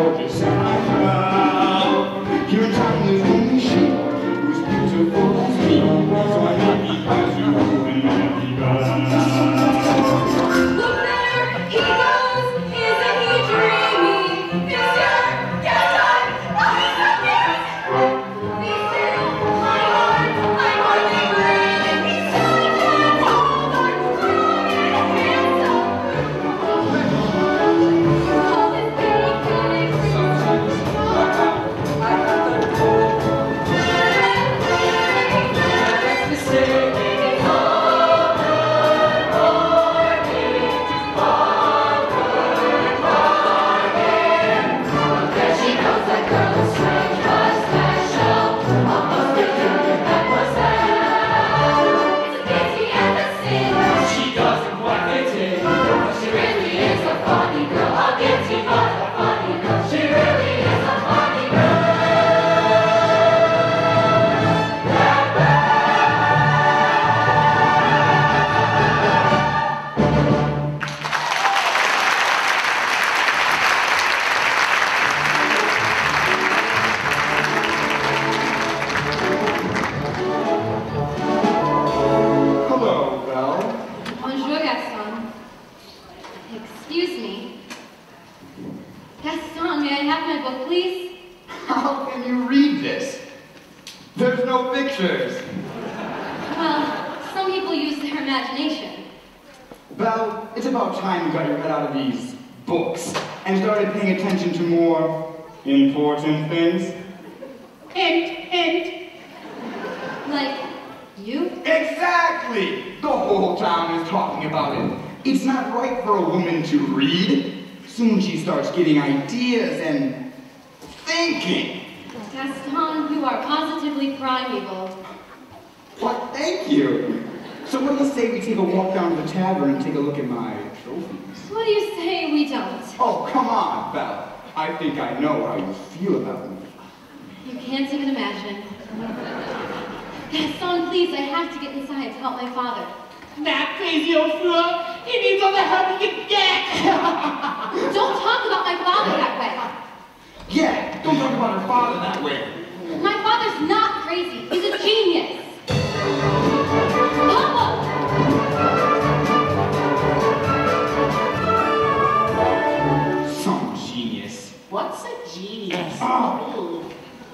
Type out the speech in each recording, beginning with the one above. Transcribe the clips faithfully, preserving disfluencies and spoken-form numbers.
gorgeous as well. Here in town there's only she who's beautiful as me, so I may be as you and I'll be back. Look there, he goes, isn't he dreamy? Monsieur Gaston, oh, he's so beautiful. Be still, my heart, I'm hardly breathing. He's so tall, dark, strong, and handsome. Oh, this beauty couldn't Belle, it's about time you got your head out of these books and started paying attention to more important things. Hint, hint. Like you? Exactly! The whole town is talking about it. It's not right for a woman to read. Soon she starts getting ideas and thinking. Gaston, you are positively primeval. What? Thank you. So what do you say we take a walk down to the tavern and take a look at my trophies? What do you say we don't? Oh, come on, Belle. I think I know how you feel about me. You can't even imagine. Gaston, please, I have to get inside to help my father. That crazy old fool! He needs all the help he can get! Don't talk about my father that way. Yeah, don't talk about her father that way. My father's not crazy. He's a genius. Papa! Some genius. What's a genius? Oh.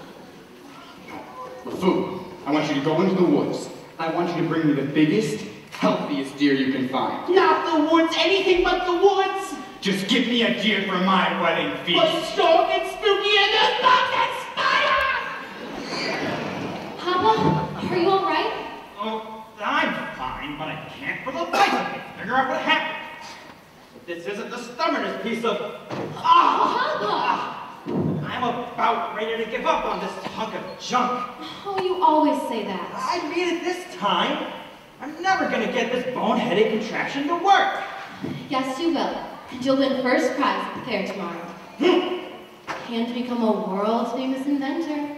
Food. I want you to go into the woods. I want you to bring me the biggest, healthiest deer you can find. Not the woods, anything but the woods! Just give me a deer for my wedding feast. What's dark and spooky and there's bugs and spiders! Papa, are you all right? Oh, I'm fine, but I can't for the life of me figure out what happened. But this isn't the stubbornest piece of... Ah! Papa! I'm about ready to give up on this hunk of junk. Oh, you always say that. I mean it this time. I'm never gonna get this boneheaded contraption to work. Yes, you will. And you'll win first prize at the fair tomorrow. And become a world-famous inventor.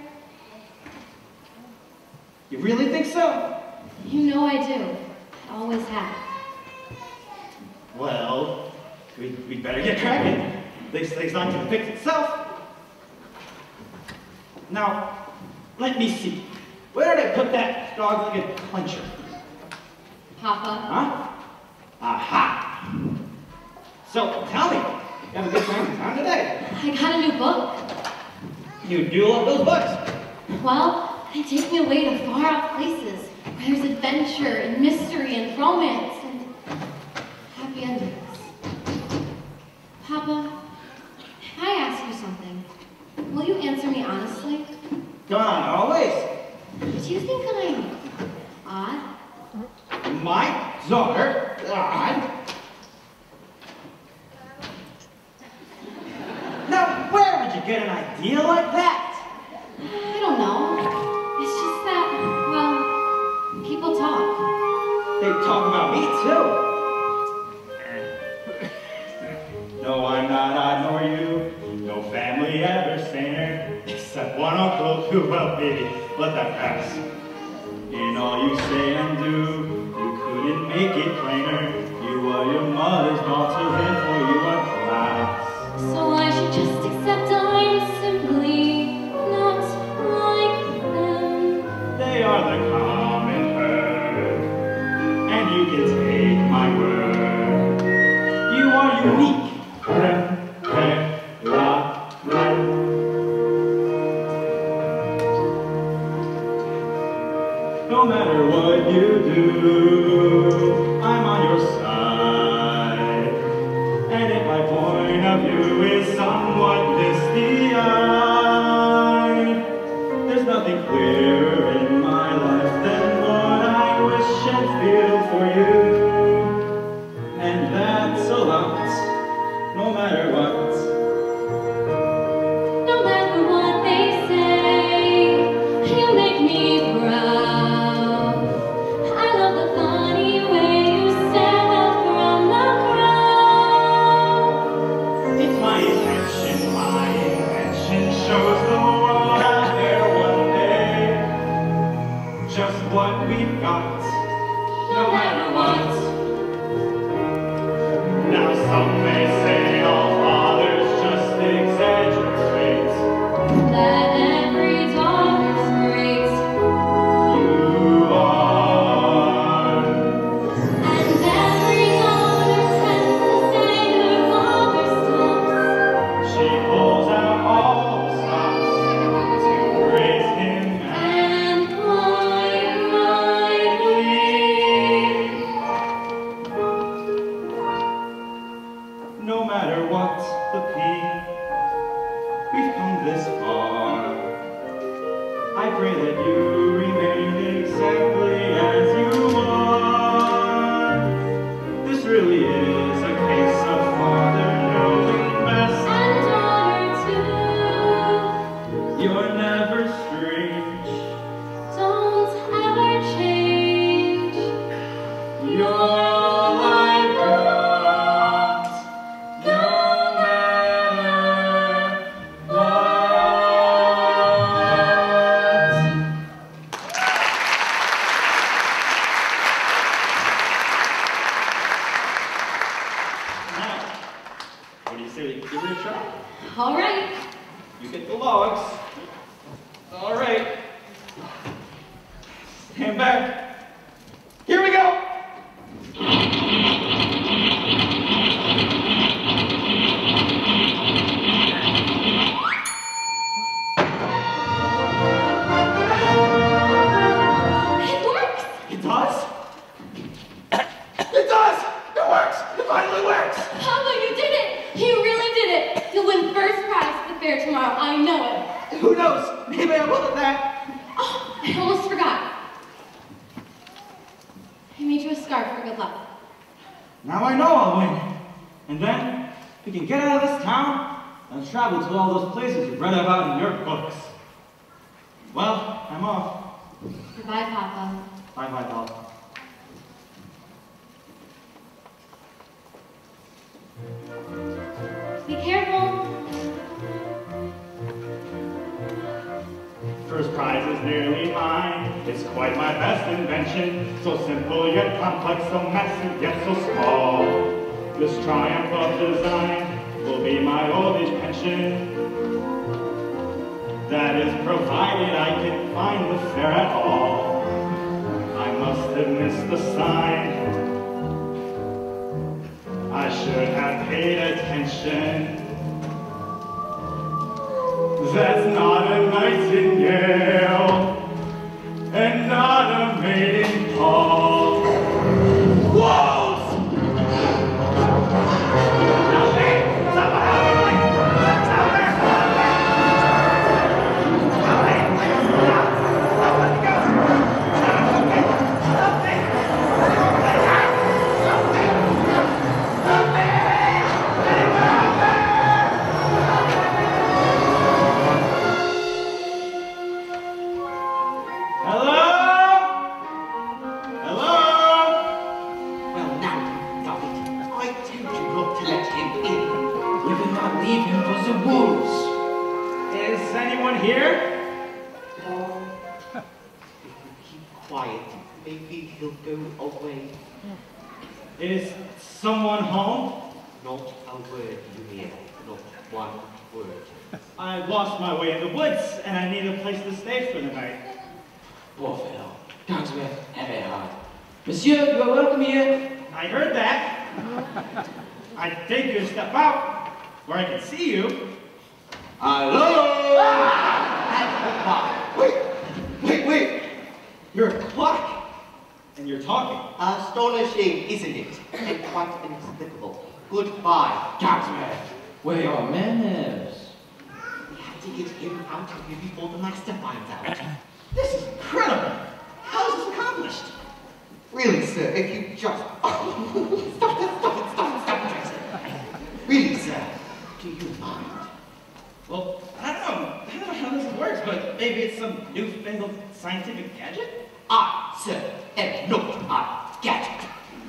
You really think so? You know I do. I always have. Well, we, we'd better get cracking. This thing's not gonna fix itself. Now, let me see. Where did I put that dog-legged clencher? Papa? Huh? Aha! So, tell me, you have a good time in town today? I got a new book. You do love those books? Well, they take me away to far-off places where there's adventure and mystery and romance and happy endings. Papa, if I ask you something, will you answer me honestly? Go on, always. Do you think that I'm odd? My daughter? Odd? Now, where would you get an idea like that? I don't know. It's just that, well, people talk. They talk about me, too. No, I'm not odd, nor you. No family ever saner, except one uncle who helped me let that pass. In all you say and do, you couldn't make it plainer. You are your mother's daughter, therefore you are class. So I should just accept all No matter what you do, I'm on your side. And if my point of view is somewhat misty-eyed, there's nothing clearer in my life than what I wish and feel for you. And that's a lot, no matter what. No matter what they say, you make me proud. I love the funny way you stand out from the crowd. It's my intention, my invention shows the world out there one day just what we've got, no matter what. Now some may say all fathers just exaggerate. That every daughter's great, You are. and every daughter tends to say her father's steps. She pulls out all the stops to praise him And quite rightly. no matter what the pain. We've come this far. I pray that you remain exactly as you are. This really is a case of father knowing best. And daughter too. You're never strange. Don't ever change. You're all I've got, no matter what. Now, what do you say we give it a try? All right. You get the logs. All right. Stand back. Here we go. It works. It does? It does! It works! It finally works! Papa, you did it. You really did it. You'll win first prize at the fair tomorrow. I know it. Who knows? Maybe I will at that. Oh, I almost forgot. I made you a scarf for good luck. Now I know I'll win. And then we can get out of this town and travel to all those places you've read about in your books. Well, I'm off. Goodbye, Papa. Bye bye, Belle. Be careful. First prize is nearly mine. It's quite my best invention. So simple yet complex, so massive yet so small. This triumph of design will be my old age pension. That is provided I can find the fair at all. I must have missed the sign. I should have paid attention. That's not a nightingale, and not a maiden call. Wolves! Help me! Someone help me! Help me! Help me! Help me! Go! Help me! Help me! Help me! Help me! Hello? Hello? Well, now you've got it. I told you not to let him in. We will not leave him for the wolves. Is anyone here? Oh, if you keep quiet, maybe he'll go away. Is someone home? Not a word, you hear. Not one word. I lost my way in the woods, and I need a place to stay for the night. Poor fellow. Dogs were very hard. Monsieur, you are welcome here. I heard that. I take you to step out, where I can see you. Hello? Ah! Wait, wait, wait. You're a quack. And you're talking. Astonishing, isn't it? And quite inexplicable. Goodbye. Gatsby. Where are manners? We have to get him out of here before the master finds out. This is incredible. How is this accomplished? Really, sir, if you just... Oh, stop it, stop it, stop it, stop it. Really, sir, do you mind? Well, I don't know. I don't know how this works, but maybe it's some newfangled scientific gadget? I, sir, am not a gadget.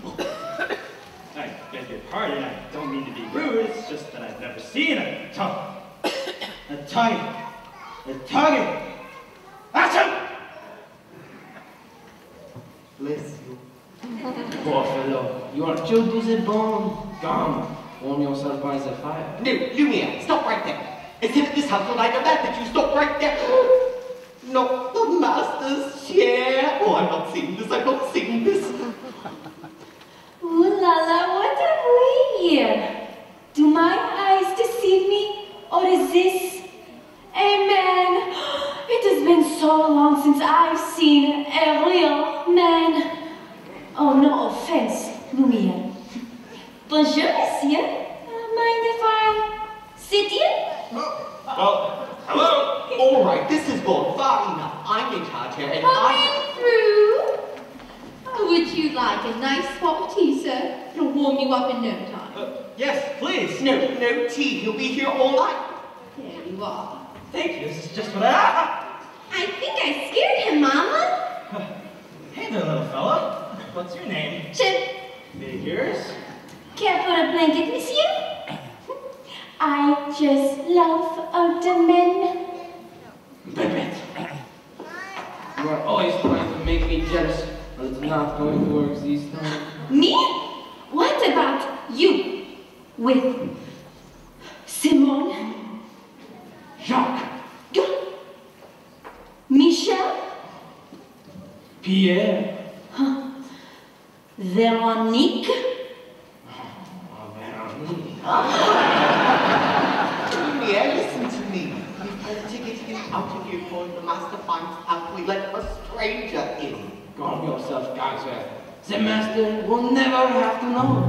I beg your pardon, I don't mean to be rude, it's just that I've never seen a tongue. A tongue. A tongue. Action! Bless you. Poor fellow, you are chilled to the bone. Come, warm yourself by the fire. No, Lumiere, stop right there. It's in this household I know that, that you stop right there. Not the master's chair. Oh, I'm not seeing this, I'm not seeing this. Ooh la la, what have we here? Do my eyes deceive me, or is this a man? It has been so long since I've seen a real man. Oh, no offense, Lumiere. Bonjour, monsieur. Uh, mind if I sit here? Well, hello! All right, this is gone far enough. I'm in charge here, and I... Coming through. Oh, would you like a nice hot tea, sir? It'll warm you up in no time. Uh, yes, please. No, no tea. He'll be here all night. There you are. Thank you, this is just what I... I think I scared him, Mama. Hey there, little fella. What's your name? Chip, Figures. care for a blanket, monsieur? I just love older men. Babette. You are always trying to make me jealous, but it's not going to work this time. Me? What about you? With Simone? Jacques. Michel? Pierre. Huh. Veronique? Oh, Veronique. Lumiere, listen to me. We've got to get him out of here before the master finds out we let a stranger in. Calm yourself, Gaston. The master will never have to know.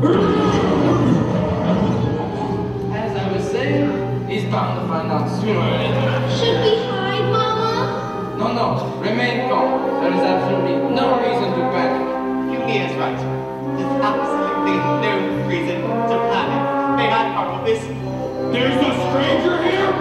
As I was saying, he's bound to find out sooner or later. Should we hide, Mama? No, no, remain calm. There is absolutely no reason to panic. Lumiere's right. There's absolutely no reason to panic. May I borrow this? There's a stranger here?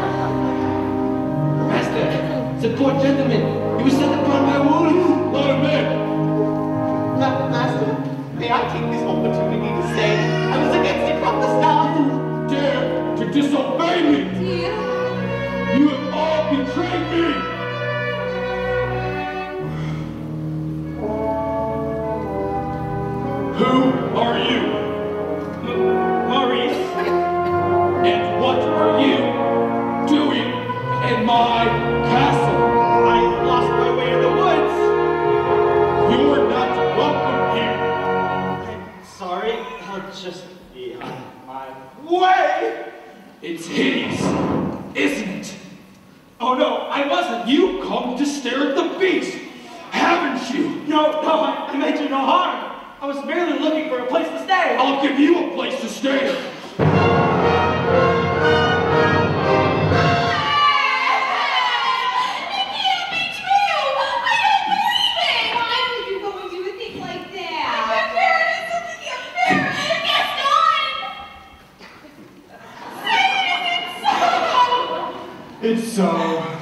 Master, the poor gentleman, he was set upon by wolves. Let him in. Ma Master, may I take this opportunity to say I was against it from the start? Dare to disobey me. Dear. You have all betrayed me. Who are you? M Maurice. And what are you doing in my castle? I lost my way in the woods. You're not welcome here. I'm sorry. I'll just be on my way. It's hideous, isn't it? Oh no, I wasn't. You come to stare at the beast, haven't you? No, no, I, I meant you no harm. I was merely looking for a place to stay. I'll give you a place to stay. It's so...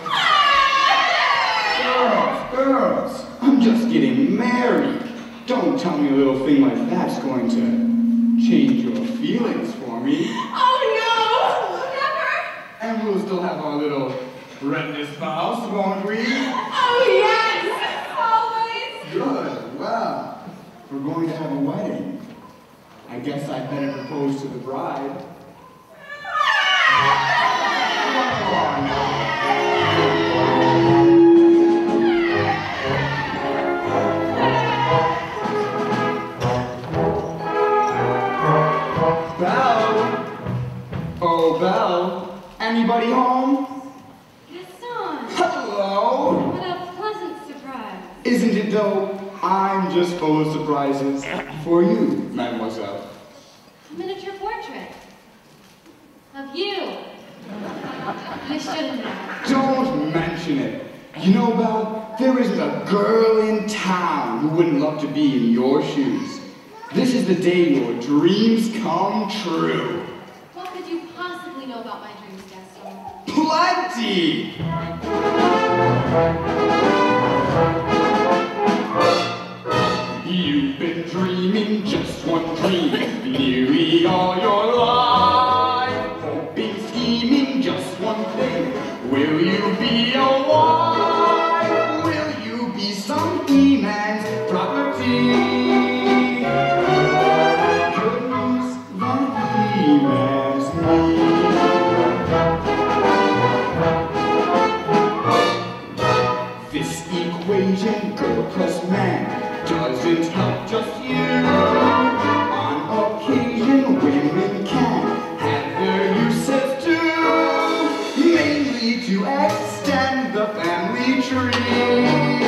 Girls, girls, I'm just getting married. Don't tell me a little thing like that's going to change your feelings for me. Oh no! Never! And we'll still have our little redness vows, won't we? Oh yes! Always! Good, well, we're going to have a wedding. I guess I'd better propose to the bride. Belle? Oh, Belle? Anybody home? Gaston. Hello? What a pleasant surprise. Isn't it though I'm just full of surprises for you, mademoiselle. A miniature portrait of you. You shouldn't have. Don't mention it. You know, Belle, there isn't a girl in town who wouldn't love to be in your shoes. This is the day your dreams come true. What could you possibly know about my dreams, Gaston? Plenty! You've been dreaming just one dream nearly all your life. Hoping, scheming, just one thing. Will you be a wife? Will you be some E-man's property? Goodness, that E-man's me. This equation, girl plus man, doesn't help just you. On occasion, women can have their uses too, mainly to extend the family tree.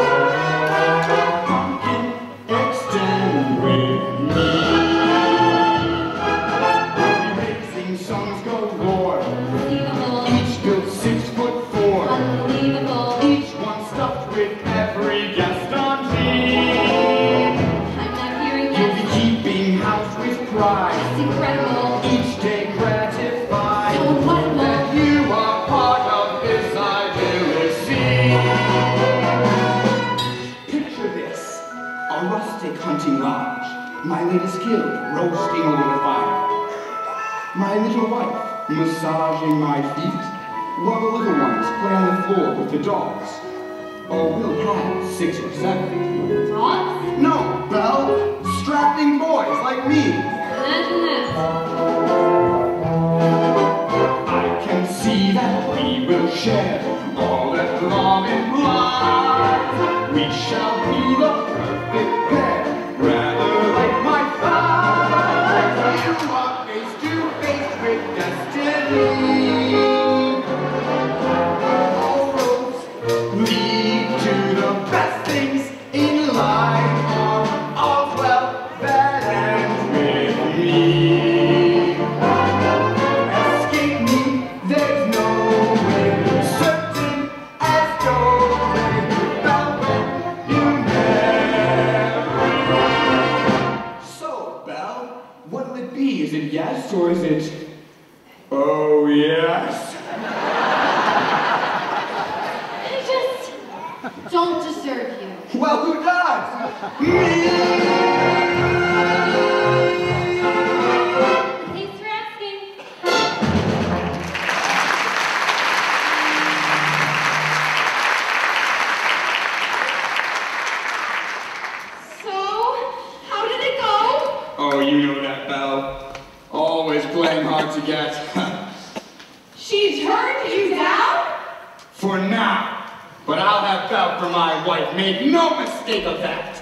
Pumpkin, extend with me. Raising sons galore. Unbelievable. Each built six foot four. Unbelievable. Each one stuffed with every Gaston theme. I'm not hearing You'll be this. keeping house with pride. It's incredible. Each day gratified So wonderful. that you are part of this idyllic scene. Picture this, a rustic hunting lodge, my latest kill roasting over the fire, my little wife massaging my feet, while the little ones play on the floor with the dogs. Oh, we'll have six or seven. Dogs? No, Belle, strapping boys like me. Imagine that. I can see that we will share all that love implies. We shall be the perfect pair, rather like my thighs. You are face to face with destiny. All roads lead to the best things in life. All well that ends with me. Escape me, there's no way. Certain as going without when you marry. So, Belle, what'll it be? Is it yes or is it oh yes? I just don't deserve you. Well, who does? Me! Thanks for asking. So, how did it go? Oh, you know that, Belle. Always playing hard to get. She turned you down? For now. But I'll have Belle for my wife. Make no mistake of that.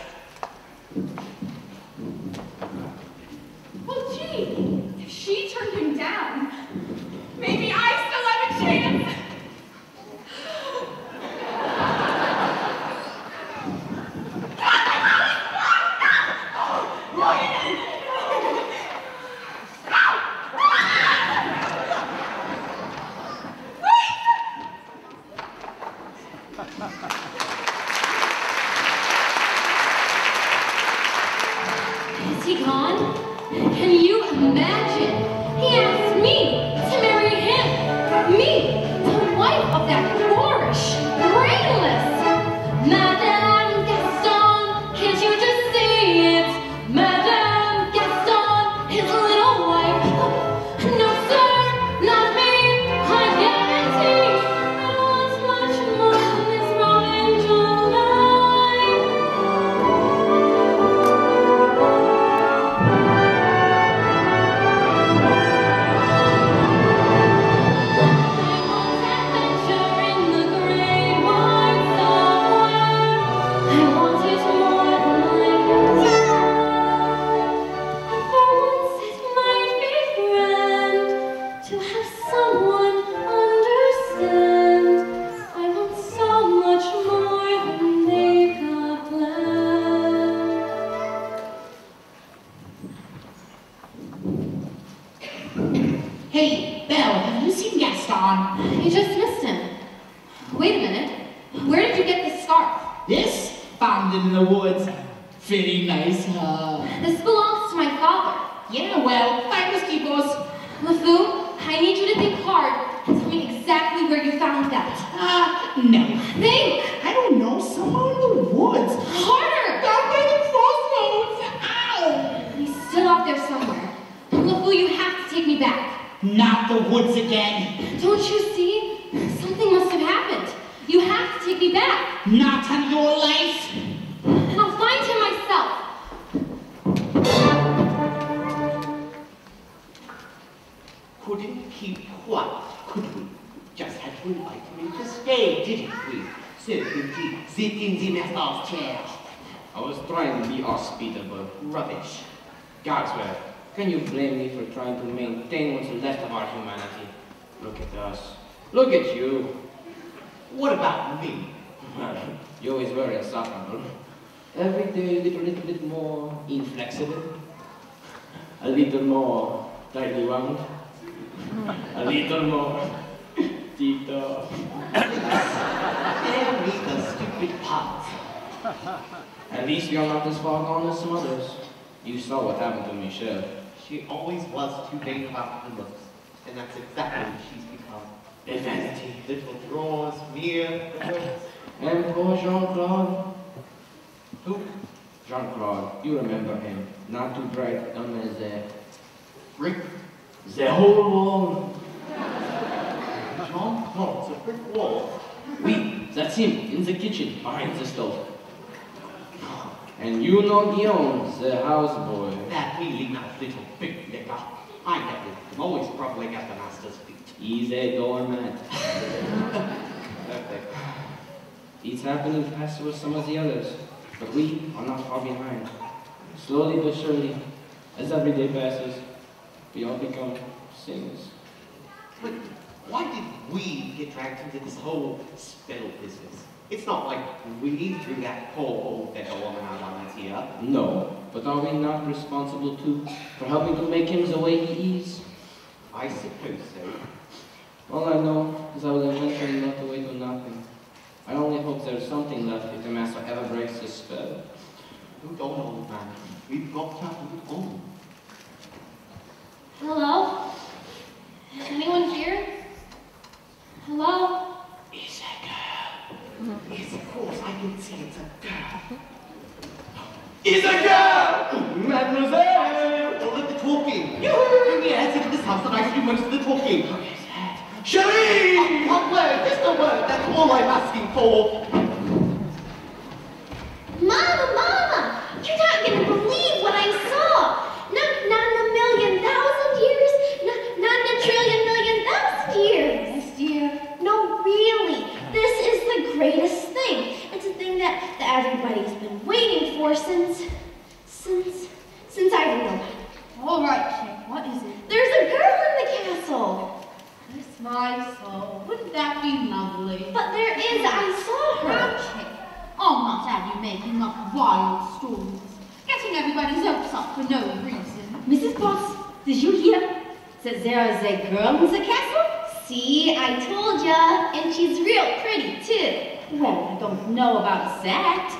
Well, gee, if she turned him down, maybe I still have a chance. Is he gone? Can you imagine? He asked me to marry him. Me, the wife of that boorish, brainless Madame Gaston. Can't you just see it? Madame Gaston, his little wife. No, sir, not me. I guarantee I want much more than this provincial life. I want adventure the woods. Very nice, huh? This belongs to my father. Yeah, well, finders keepers. LeFou, I need you to think hard and tell me exactly where you found that. Ah, uh, no. Think! I don't know, somewhere in the woods. Harder! Down by the crossroads. Ow! He's still out there somewhere. LeFou, you have to take me back. Not the woods again. Don't you see? Something must have happened. You have to take me back. Not on your life. And I'll find him myself. Couldn't keep quiet, could we? Just had to invite him to stay, didn't we? So indeed, sit in the master's chair. I was trying to be hospitable. Rubbish. Gagswell, can you blame me for trying to maintain what's left of our humanity? Look at us. Look at you. What about me? You always were insufferable. Every day a little, little bit more inflexible. A little more tightly wound. A little more Tito. Spare me the stupid parts. At least you're not as far gone as some others. You saw what happened to Michelle. She always was too vain about her looks, and that's exactly what she's become. Vanity. Little drawers, mere words. And poor Jean-Claude. Who? Jean-Claude, you remember him. Not too bright on the... Brick. The whole wall. John Claude's a brick wall. Oui, that's him, in the kitchen, behind the stove. And you know Guillaume, the houseboy. That really nice little big liquor. I get it. I'm always groveling at the master's feet. He's a doormat. Perfect. It's happening faster with some of the others, but we are not far behind. Slowly but surely, as every day passes, we all become saints. But why did we get dragged into this whole spell business? It's not like we threw that poor old beggar woman out on that here. No, but are we not responsible too for helping to make him the way he is? I suppose so. All I know is I will eventually melt away to nothing. I only hope there's something left if the master ever breaks his spell. Hold on, old man. We've got to hold on. Hello? Is anyone here? Hello? It's a girl. Yes, of course, I can see it's a girl. It's a girl! Mademoiselle! All of the talking. Yoo-hoo! Yes, into this house and I do most of the talking. Cherie! One word, just a word, that's all I'm asking for. Mama, Mama, you're not going to believe what I saw. Not, not in a million thousand years, not, not in a trillion million thousand years. Yes, dear. No, really, this is the greatest thing. It's a thing that, that everybody's been waiting for since, since, since I don't know. All right, kid, what is it? There's a girl in the castle. Bless my soul. Wouldn't that be lovely? But there is, I saw her. Okay. I'll not have you making up wild stories. Getting everybody's hopes up for no reason. Missus Boss, did you hear that there is a girl in the castle? See, I told ya, and she's real pretty too. Well, I don't know about that.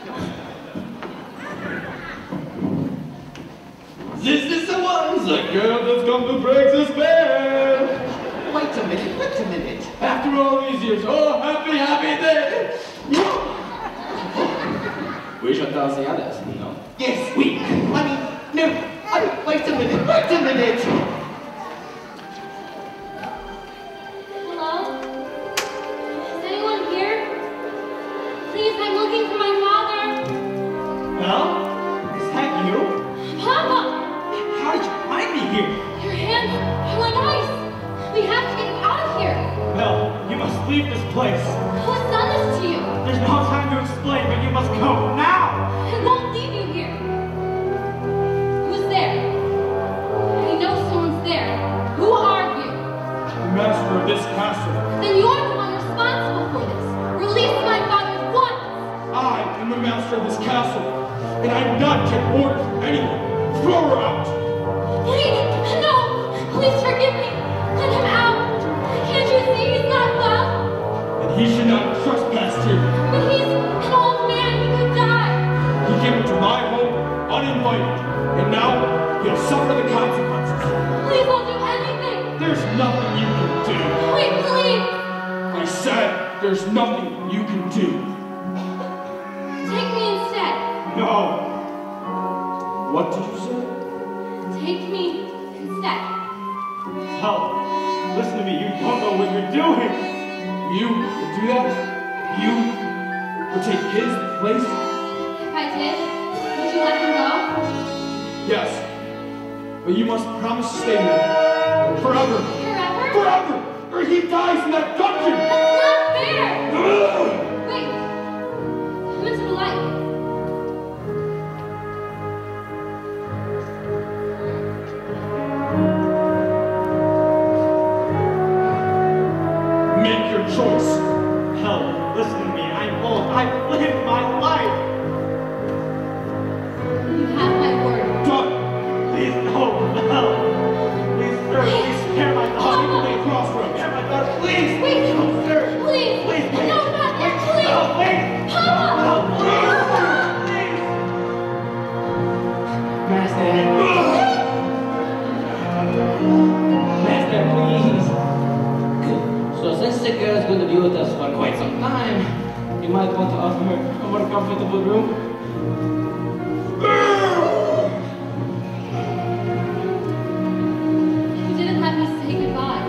This is the one, the girl that's come to break the spell! Wait a minute, wait a minute. After all these years, oh, happy, happy day! We should tell the others, you know. Yes, we. I mean, no. I mean, wait a minute, wait a minute. Hello? Is anyone here? Please, I'm looking for my father. Belle? Is that you? Papa! How did you find me here? Your hands are like ice. We have to get out of here. Belle, you must leave this place. Who's done this to you? There's no time to explain, but you must go now! I won't leave you here. Who's there? I know someone's there. Who are you? The master of this castle. Then you're the one responsible for this. Release my father at once. I am the master of this castle, and I do not take orders from anyone. Throw her out! Please, no. Please forgive me. Let him out. Can't you see he's not well? And he should not trespass here. But he's an old man. He could die. suffer the consequences. Please, I'll do anything. There's nothing you can do. Wait, please. I said there's nothing you can do. Take me instead. No. What did you say? Take me instead. Help. Listen to me. You don't know what you're doing. You would do that? You would take his place? If I did, would you let him go? Yes. But you must promise to stay there. Forever. Forever? Forever! Or he dies in that dungeon! That's not fair! Ugh. Wait. Come into the light. Make your choice. Help. Listen to me. I'm old. I've lived my life. You have my word. Done. Please, no. Help. Please, sir. Please spare my daughter. Take me to the crossroads. Spare my daughter. Please. Wait. No, sir. Please. Please, wait. No, not yet, please. No, wait. Papa. No, please. Please. Master. Master, please. So since the girl is going to be with us for quite some time, you might want to offer her a more comfortable room. You didn't let me say goodbye.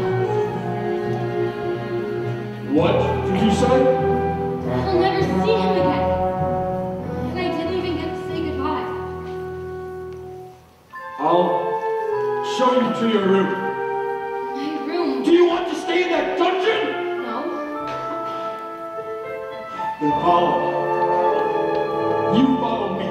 What did you say? I'll never see him again. And I didn't even get to say goodbye. I'll show you to your room. My room. Do you want to stay in that dungeon? No. Then follow. You follow me.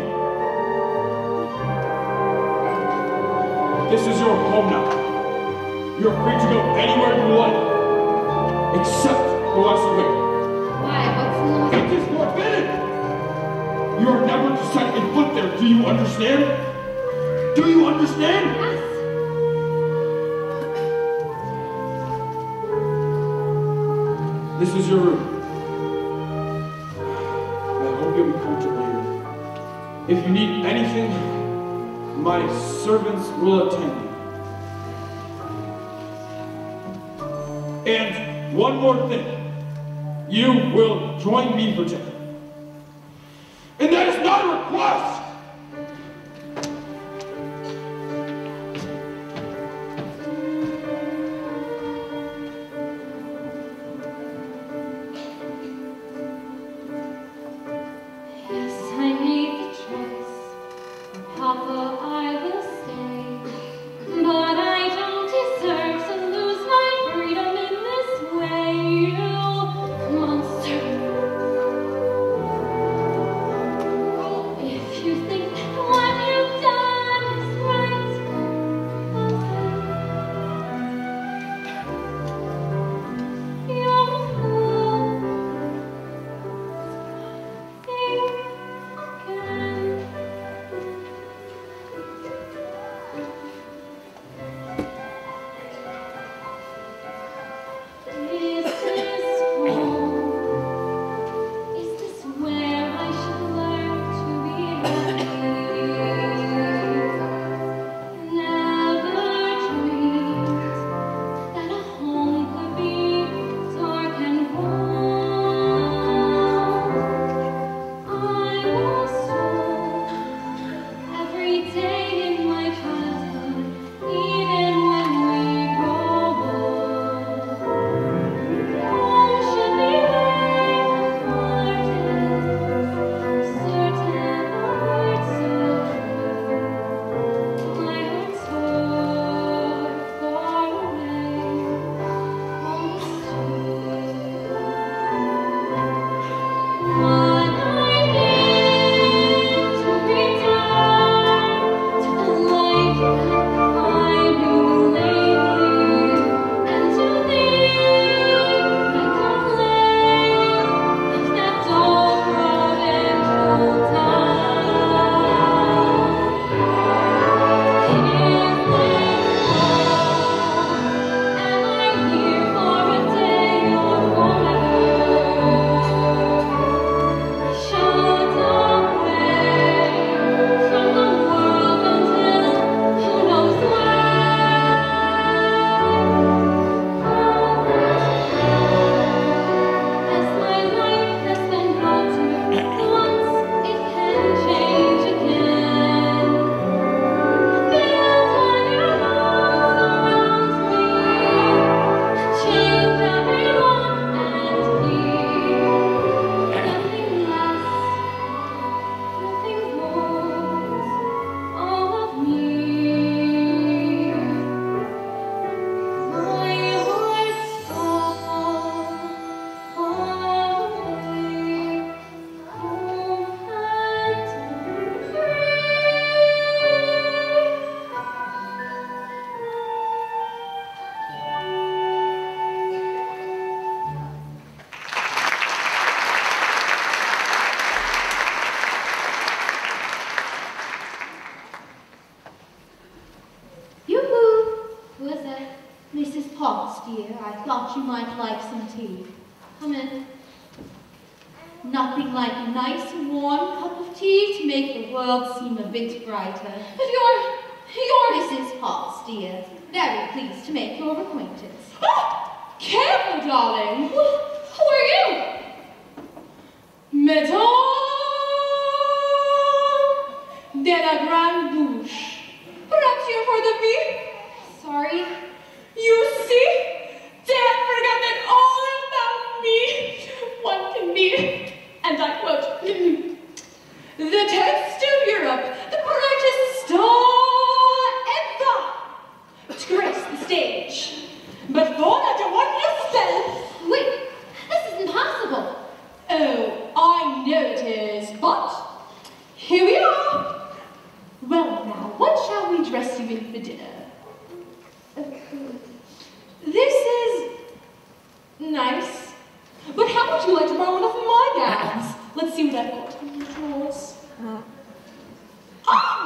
This is your home now. You're free to go anywhere you like, except the West Wing. Why? What's in the It is forbidden! You are never to set a foot there, do you understand? Do you understand? Yes. This is your room. I hope you'll be comfortable here. If you need anything, my servants will attend you. And one more thing. You will join me for dinner. And that is not a request! Yes, I made the choice. Papa, I will stay. But I don't deserve to lose my freedom in this way, you monster. If you thought you might like some tea. Come in. Nothing like a nice warm cup of tea to make the world seem a bit brighter. But you're, you're Missus Potts, dear. Very pleased to make your acquaintance. Ah! Careful, darling. Who are you? Mesdames de la Grande Bouche. Perhaps you've heard of me? Sorry. You see? Dad forgot that all about me. One can be, and I quote, the test of Europe, the brightest star ever to grace the stage. But for that one yourself. Wait, this is impossible. Oh, I know it is, but here we are. Well now, what shall we dress you in for dinner? Uh, this is nice, but how would you like to borrow one of my gowns? Let's see what I've got in the drawers. Ah!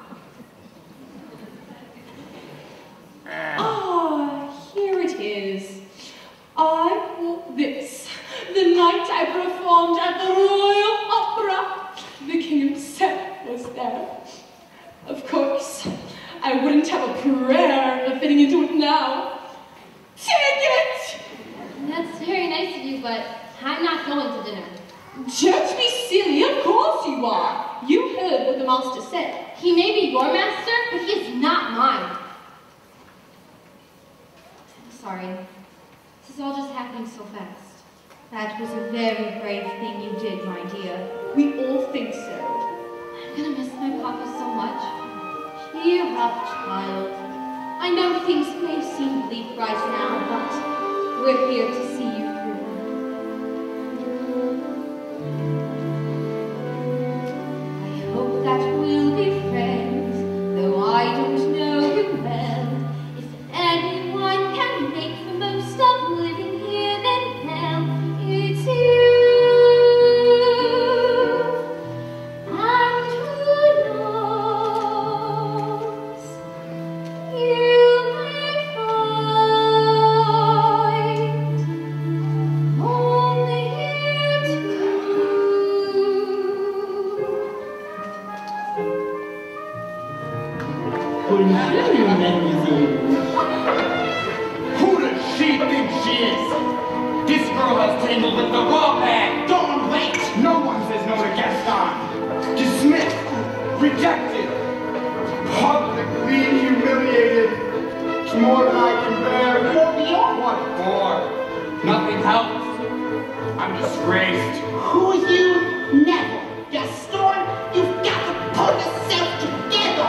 Ah, here it is. I bought this the night I performed at the Royal Opera. The king himself was there. Of course, I wouldn't have a prayer fitting into it now. Take it! That's very nice of you, but I'm not going to dinner. Don't be silly, of course you are. You heard what the master said. He may be your master, but he is not mine. I'm sorry. This is all just happening so fast. That was a very brave thing you did, my dear. We all think so. I'm gonna miss my papa so much. Cheer up, child. I know things may seem bleak right now, but we're here to see you through. I hope that we'll be friends, though I don't know you well. If anyone can make the most of living here, then hell, it's you. And who knows, you may find only here too. Bonjour, mademoiselle. Who does she think she is? This girl has tangled with the wrong man. Don't wait. No one says no to Gaston. Dismissed. Rejected. Publicly humiliated. It's more than I can bear. For beyond what for? Nothing helps. I'm disgraced. Who are you? Never. Gaston, you've got to pull yourself together.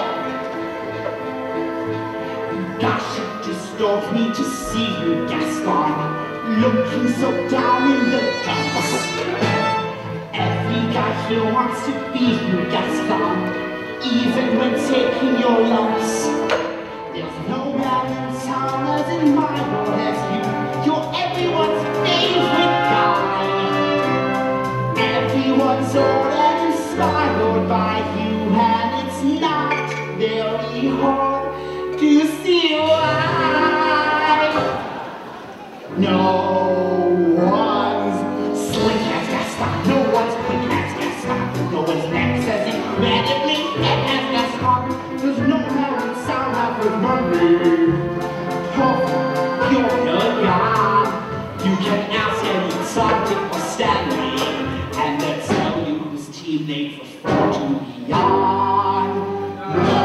Gosh, it disturbs me to see you, Gaston, looking so down in the dumps. Every guy here wants to be you, Gaston, even when taking your lumps. There's no man in town as in my world as you. You're everyone's favorite guy. Everyone's old and inspired by you, and it's not very hard to see why. No one's slick as Gaston, no one's quick as Gaston, no one's next as incredibly fit as Gaston. There's no man in town that would money. Oh, you're a god. You can ask any Dick or Stanley, and they'll tell you whose team they prefer to be on. No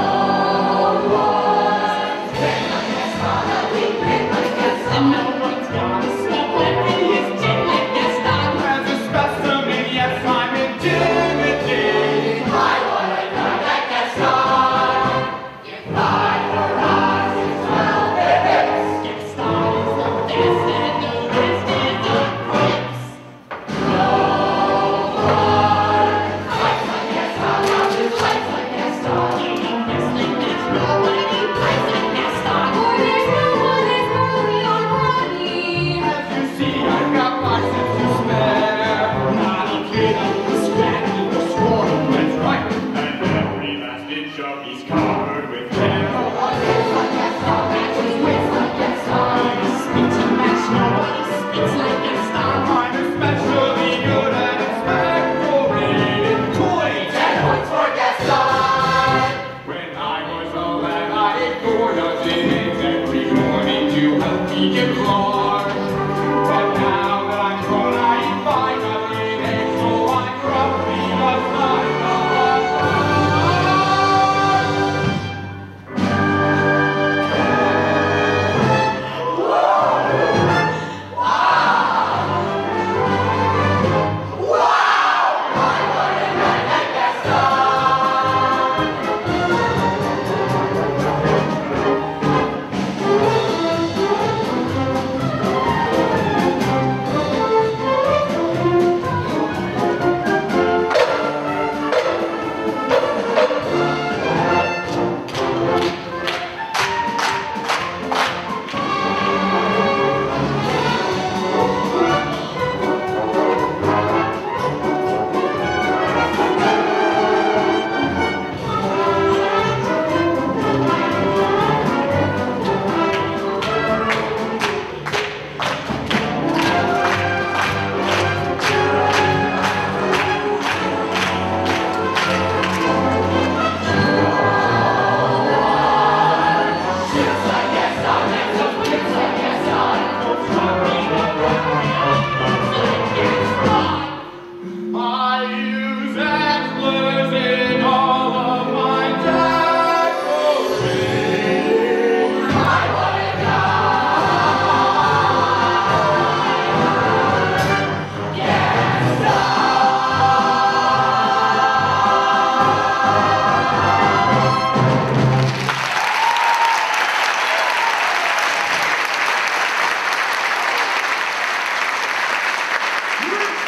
one's been like Gaston, we've been like Gaston. No one's gonna stop like his team like Gaston. As a specimen, yes, I'm intimidated. I wanna come like Gaston. If I were us, it's well fixed. Gaston is the best and the rest is the prince. No one fights like Gaston.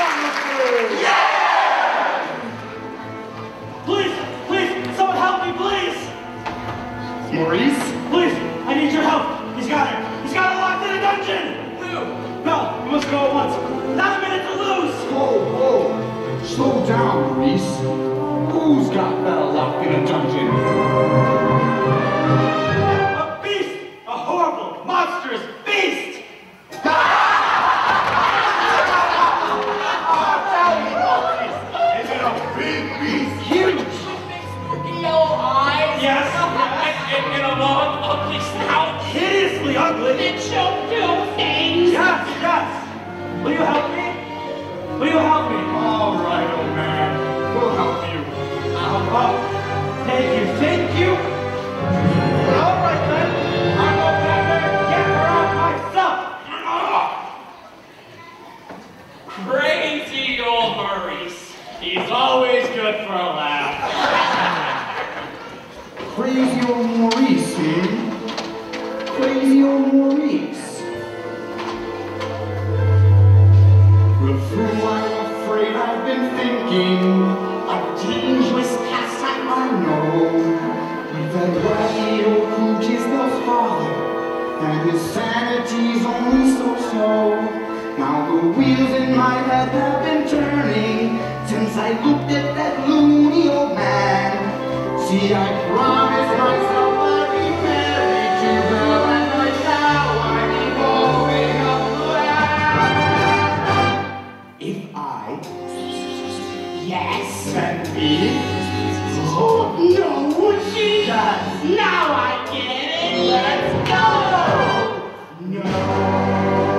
Please, please, someone help me, please! Maurice? Please, I need your help. He's got her. He's got her locked in a dungeon. Who? Belle, we must go at once. Not a minute to lose. Whoa, whoa. Slow down, Maurice. Who's got Belle locked in a dungeon? A beast! A horrible, monstrous beast! Is it a big beast? Huge! Spooky yellow eyes. Yes. And, and a long, ugly snout. Hideously ugly. That shall do things. Yes, yes. Will you help me? Will you help me? All right, old man. We'll help you. Oh, oh. Thank you, thank you. All right then. I'll go back there and get her out myself. Crazy old Maurice. He's always good for a laugh. Crazy old Maurice, hmm? Crazy old Maurice. The fool, I'm afraid I've been thinking. A dangerous pastime, I know. With that wacky old pooch is the father, and his sanity's only so-so. Now the wheels in my head have been turning since I looked at that loony old man. See, I promised myself I'd be married to Belle, and right now I'm evolving a plan. If I, yes, can be. Oh no, she does. Now I get it. Let's go. No.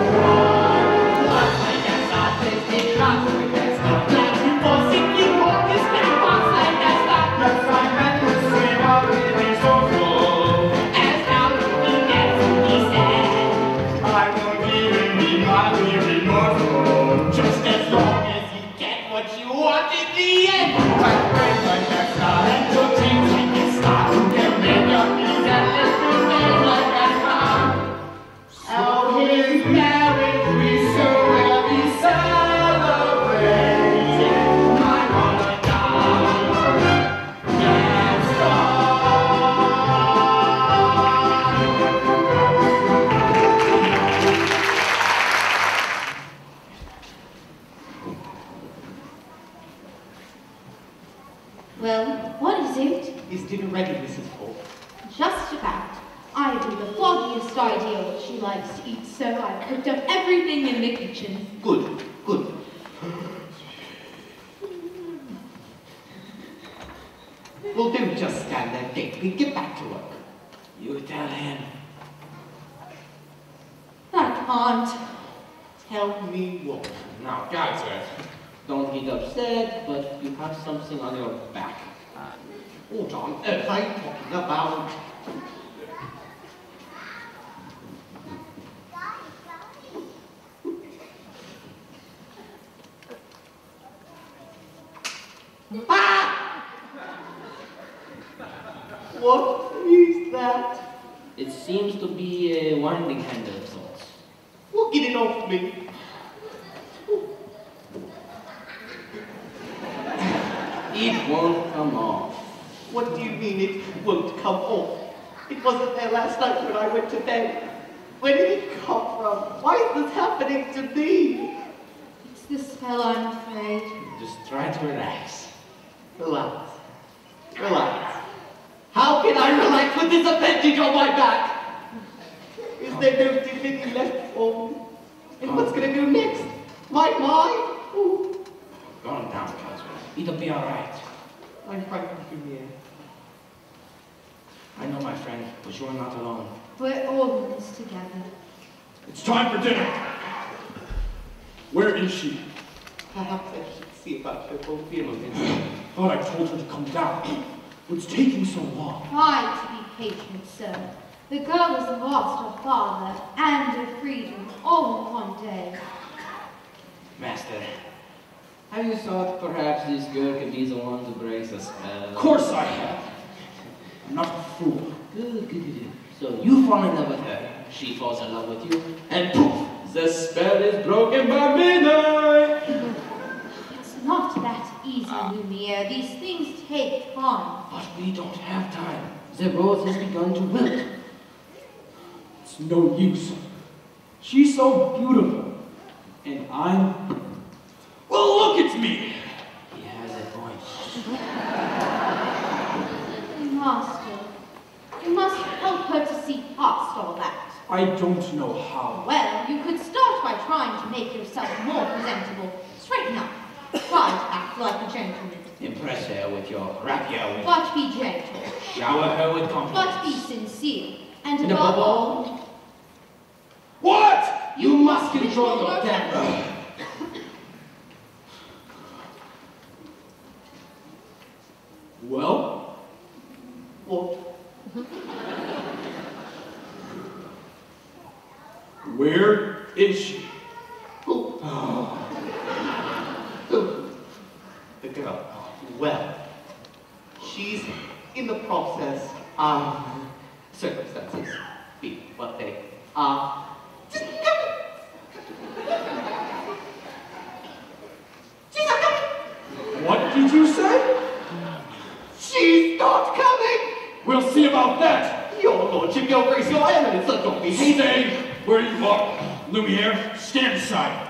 Well, what is it? Is dinner ready, Missus Holt? Just about. I have the foggiest idea what she likes to eat, so I've cooked up everything in the kitchen. Good, good. Well, don't just stand there gaping. Get back to work. You tell him. I can't. Tell me what. Now, guys, don't get upset, but you have something on your back. What on earth are you talking about? Ah! What is that? It seems to be a winding handle of sorts. Well, get it off me. It won't come off. What do you mean it won't come off? It wasn't there last night when I went to bed. Where did it come from? Why is this happening to me? It's the spell, I'm afraid. Just try to relax. Relax. Relax. How can I relax with this appendage on my back? Is there no dignity left for me? And what's gonna go next? My mind? Ooh. Calm down, Cosmo. It'll be all right. I'm frightened from here. I know, my friend, but you're not alone. We're all in this together. It's time for dinner. Where is she? Perhaps I should see about her whole feelings. Thought I told her to come down. What's taking so long? Try to be patient, sir. The girl has lost her father and her freedom all in one day. Master, have you thought perhaps this girl could be the one to break the spell? Of course I have. I'm not a fool. Good, good, good. So you fall in love with her, she falls in love with you, and poof, the spell is broken by midnight. dear. These things take time. But we don't have time. The rose has begun to wilt. It's no use. She's so beautiful. And I'm... Well, look at me! He has a point. Master, you must help her to see past all that. I don't know how. Well, you could start by trying to make yourself more presentable. Straighten up. Try to act like a gentleman. Impress her with your rapier. With But be gentle. shower her with compliments. But be sincere. And And above above all, all, What? you must control your temper. Well? What? Where is she? Who? Who? The girl. Well, she's in the process of circumstances be what they are. She's not coming! What did you say? She's not coming! We'll see about that. Your lordship, your grace, your eminence, so don't be hasty. Stay where you are. Lumiere, stand aside.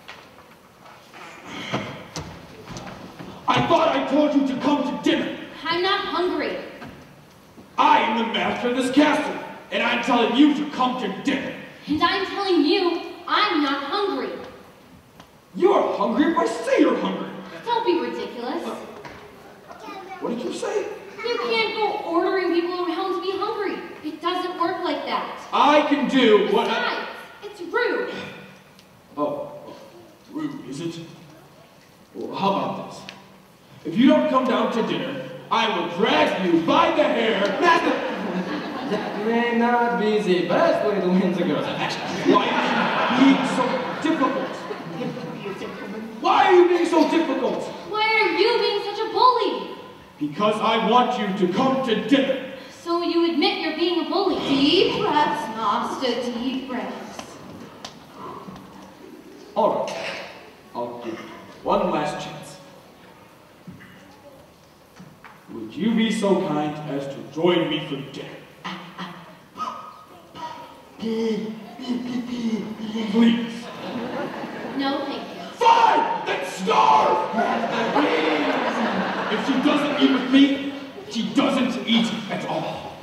I thought I told you to come to dinner. I'm not hungry. I am the master of this castle, and I'm telling you to come to dinner. And I'm telling you, I'm not hungry. You're hungry if I say you're hungry. Don't be ridiculous. What did you say? You can't go ordering people around to be hungry. It doesn't work like that. I can do what I... Besides, it's rude. Oh, rude, is it? Well, how about this? If you don't come down to dinner, I will drag you by the hair. Master! That may not be the best way to win the girl's affection. Why are you being so difficult? Be a gentleman. Why are you being so difficult? Why are you being such a bully? Because I want you to come to dinner. So you admit you're being a bully. Deep breaths, master, deep breaths. All right, I'll give you one last chance. Would you be so kind as to join me for dinner? Please. No, thank you. Fine! Then starve! If she doesn't eat with me, she doesn't eat at all.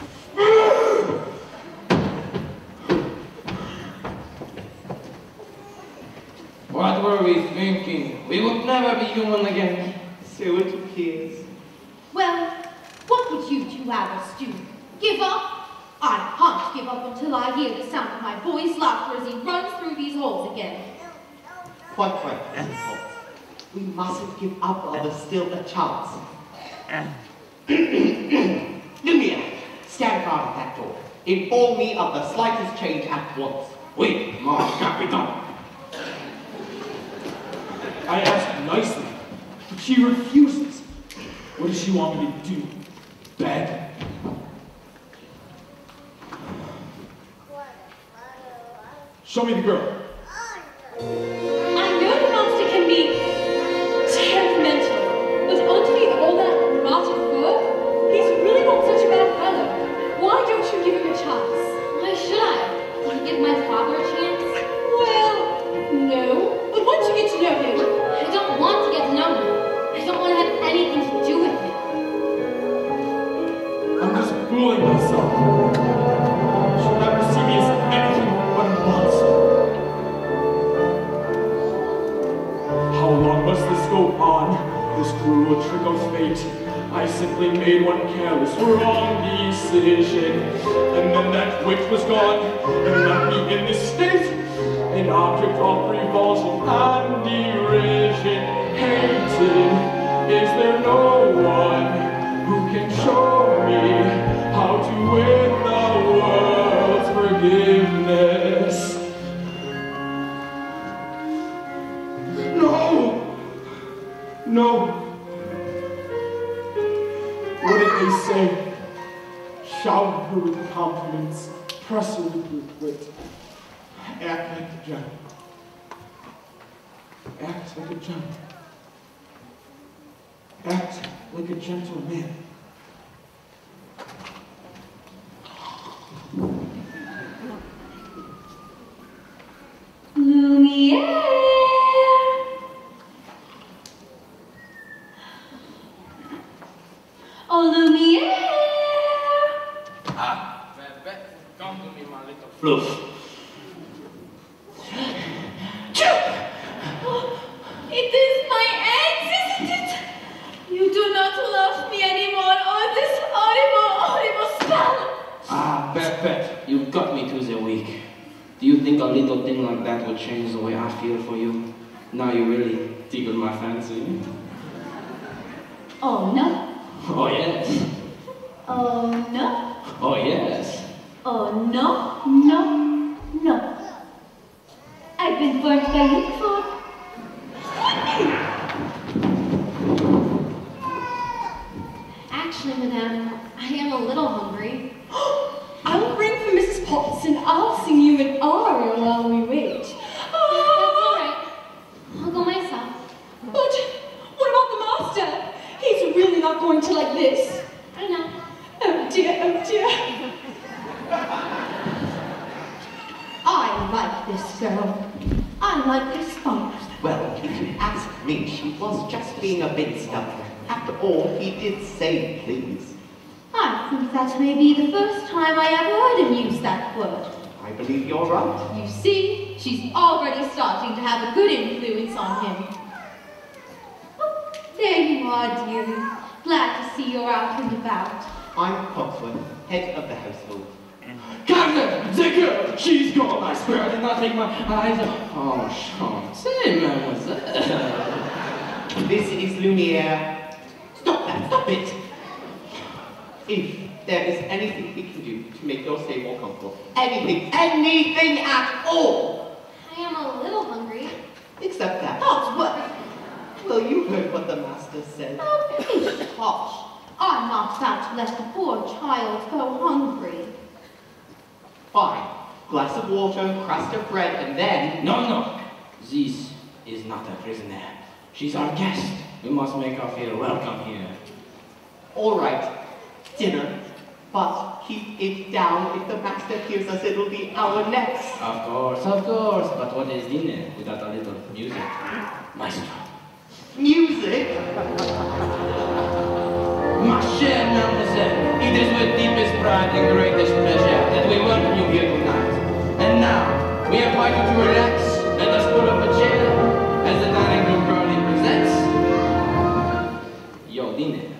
What were we thinking? We would never be human again. Say what you please. Well, what would you two have us do? Give up? I can't give up until I hear the sound of my boy's laughter as he runs through these halls again. Quite right, Missus Holmes. We mustn't give up while there's still a chance. Lumiere, stand guard at that door. Inform me of the slightest change at once. Oui, mon capitaine. I asked nicely, but she refuses. What does she want me to do? Beg? Show me the girl. I know the monster can be temperamental, but underneath all that rotted fur, he's really not such a bad fellow. Why don't you give him a chance? Why should I? Want to give my father a chance? Well, no. But once you get to know him, I don't want to get to know him. I don't want to have anything to do with him. I'm just fooling myself. She'll never see me as anything but a monster. How long must this go on? This cruel trick of fate. I simply made one careless, wrong decision. And then that witch was gone, and left me in this state. An object of revulsion and derision. Hated, is there no one who can show me how to win the world's forgiveness? No! No! What did they say? Shower her with compliments, press her with your wit. Act like a gentleman. Act like a gentleman. Act like a gentleman. Lumiere! Oh, Lumiere! Ah, Belle, come to me, my little fluff. Oh, it is my ex, isn't it? You do not love me anymore. Oh, this horrible, horrible spell. Ah, Belle, you got me to the week. Do you think a little thing like that would change the way I feel for you? Now you really tickled my fancy. Oh, no. Oh, yes. Oh, no. Oh, yes. Oh, no, no, no. I've been burnt by you before. Actually, madame, I am a little hungry. I'll ring for Missus Potts and I'll sing you an aria while we wait. That's all right. I'll go myself. But what about the master? He's really not going to like this. I don't know. Oh dear, oh dear. I like this girl. I like this spunk. Well, if you ask me, she was just being a bit stubborn. After all, he did say please. I think that may be the first time I ever heard him use that word. I believe you're right. You see, she's already starting to have a good influence on him. Oh, there you are, dearie. Glad to see you're out and about. I'm Coxsworth, head of the household. Captain, the girl, she's gone. I swear I did not take my eyes off. Oh, Chantez, mademoiselle. This is Lumiere. Stop that, stop it! If there is anything we can do to make your stay more comfortable, anything, anything at all! I am a little hungry. Except that. Cogsworth! Well, you heard what the master said. Oh, pish posh. I'm not about to let the poor child go hungry. Fine. Glass of water, crust of bread, and then... No, no. This is not a prisoner. She's our guest. We must make her feel welcome here. All right. Dinner. But keep it down. If the master hears us, it'll be our next. Of course, of course. But what is dinner without a little music? Maestro. Music? Ma chère mademoiselle, it is with deepest pride and greatest pleasure that we welcome you here tonight. And now, we invite you to relax. Let us pull up a chair as the dining room proudly presents your dinner.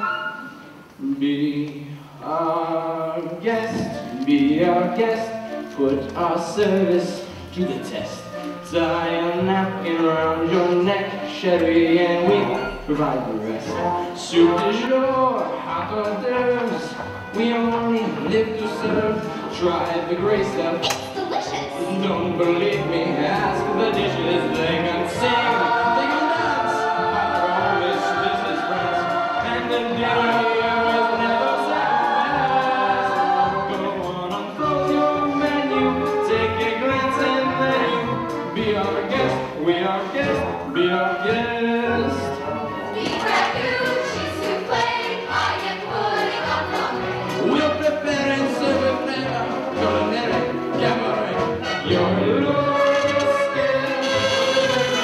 Be our guest, be our guest, put our service to the test. Tie a napkin around your neck, sherry, and we provide the rest. Soup du jour, hot hors d'oeuvres, we only live to serve. Try the gray stuff. It's delicious. Don't believe me, ask the dishes. They can sing, they can dance. I promise this is France, and the dinner here is never sacrificed. Go on, unfold your menu, take a glance and then you be our guest. We are guest, be our guest. Beef ragout, cheese soufflé, I am putting on the We'll prepare and serve with flavor, culinary cabaret. Your Noeske,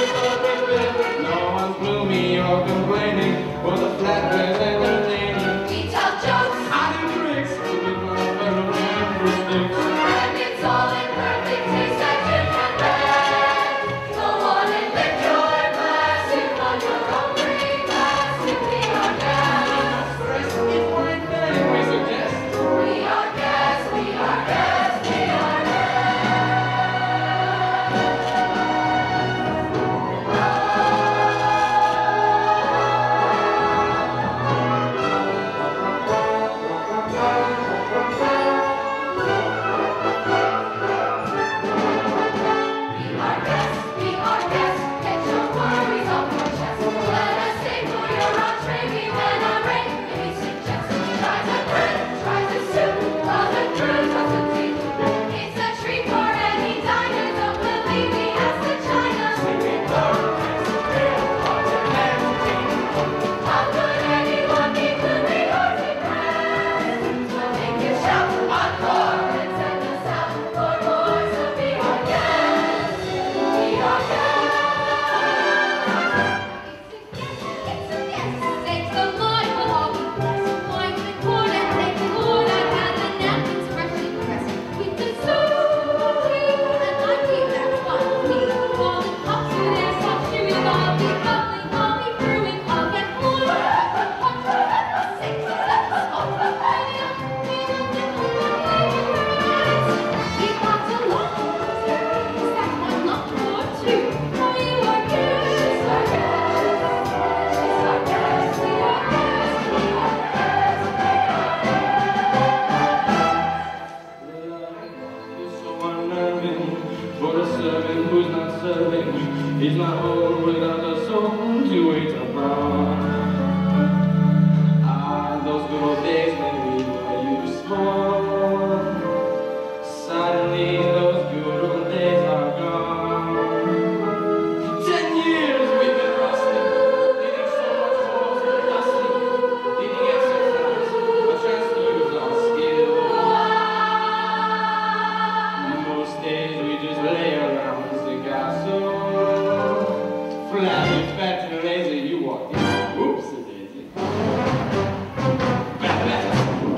back to the laser you walked in. Whoops, daisy. Back, back.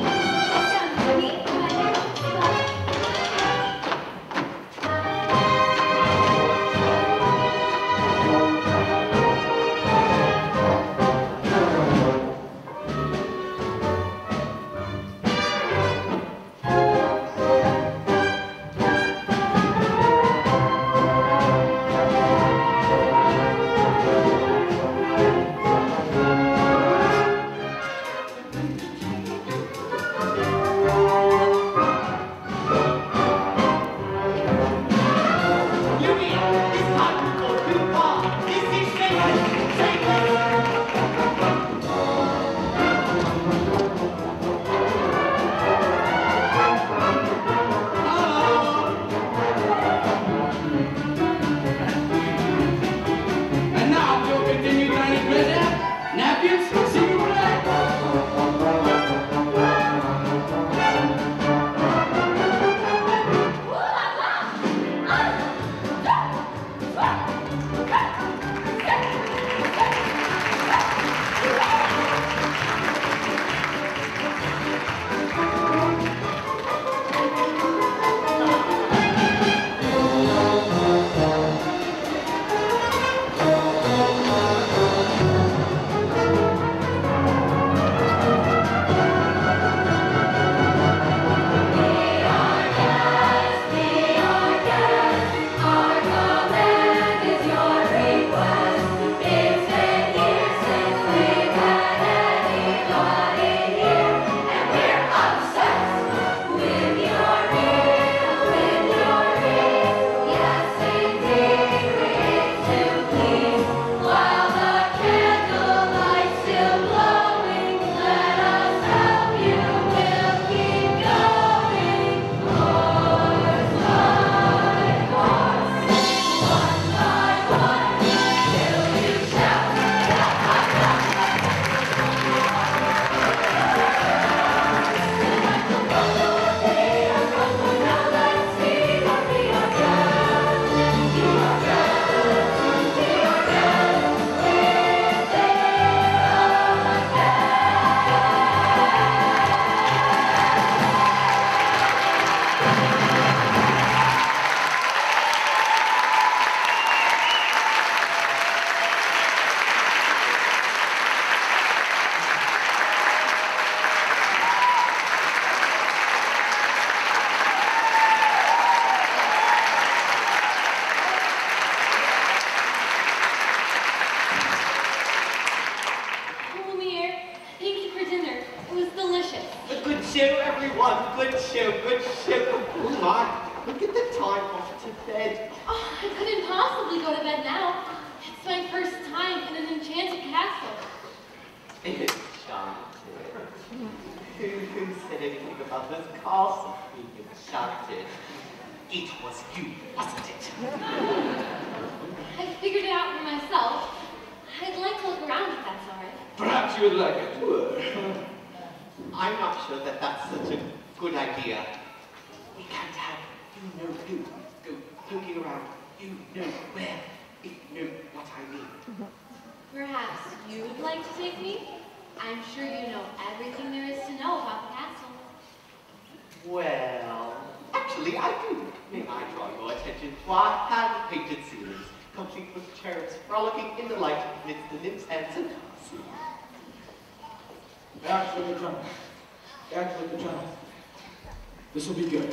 This will be good.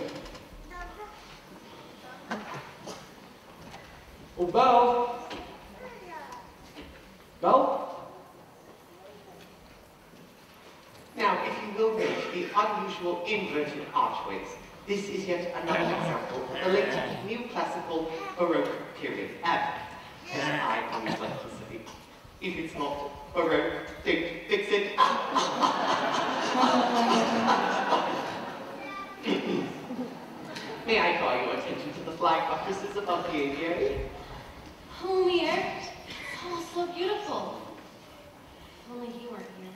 Oh, Belle! Belle? Now, if you will note the unusual inverted archways, this is yet another example of the late neoclassical Baroque period. And, as I always like to say, if it's not Baroque, don't fix it. May I call your attention to the flying buttresses above the aviary? Oh, Lumiere, it's all so beautiful. If only he weren't here.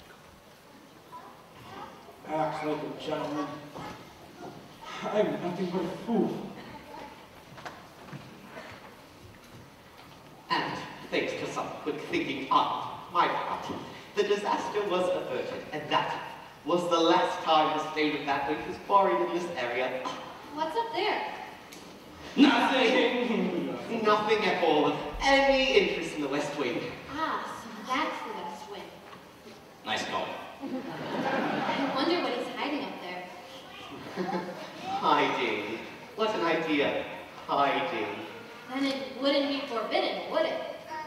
Acts like a gentleman. I'm nothing but a fool. And, thanks to some quick thinking on my part. The disaster was averted, and that was the last time the state of that which was quarried in this area. What's up there? Nothing! Nothing at all of any interest in the West Wing. Ah, so that's the West Wing. Nice call. I wonder what he's hiding up there. Hiding. What an idea. Hiding. Then it wouldn't be forbidden, would it?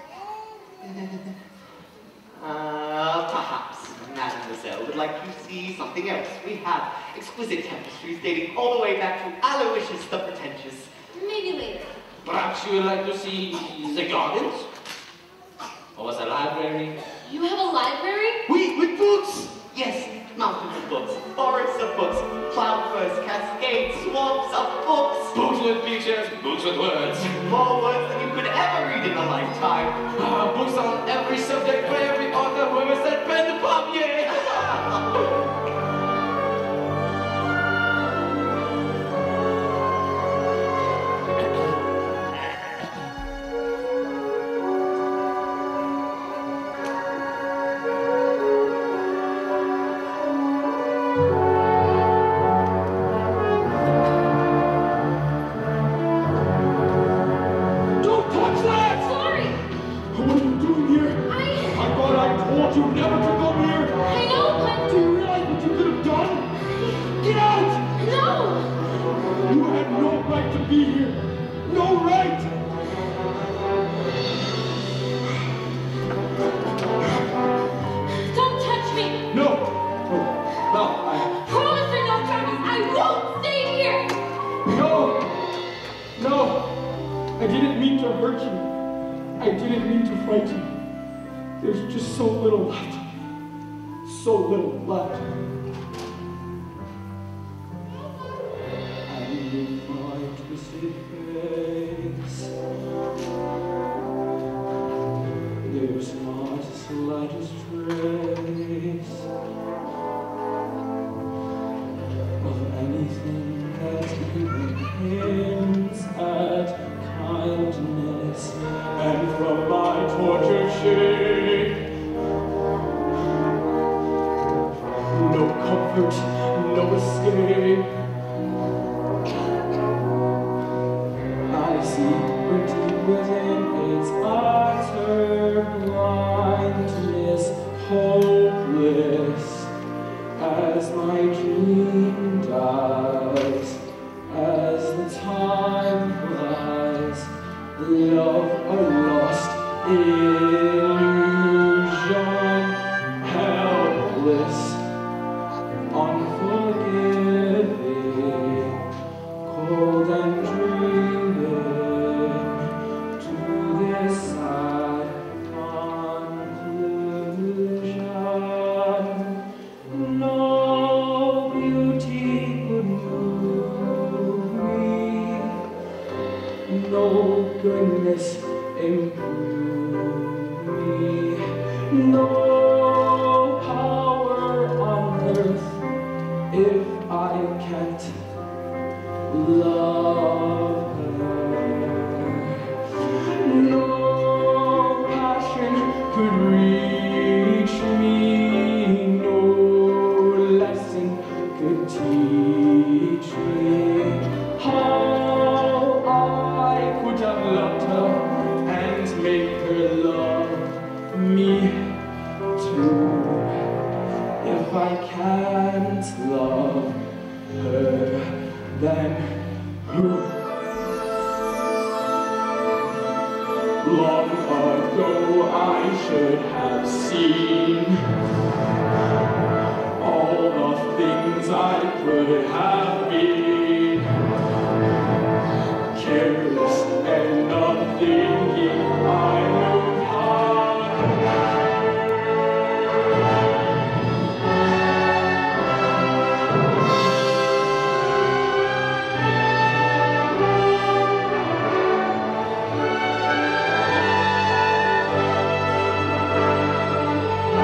Uh, perhaps Mademoiselle would like to see something else. We have exquisite tapestries dating all the way back to Aloysius the Pretentious. Maybe later. Perhaps you would like to see the gardens? Or was a library? You have a library? We, with books! Yes, mountains of books, forests of books, cloud bursts, cascades, swamps of books. Books with pictures, books with words. More words than you could ever read in a lifetime. Ah, books on every subject by every author who ever said pen to papier.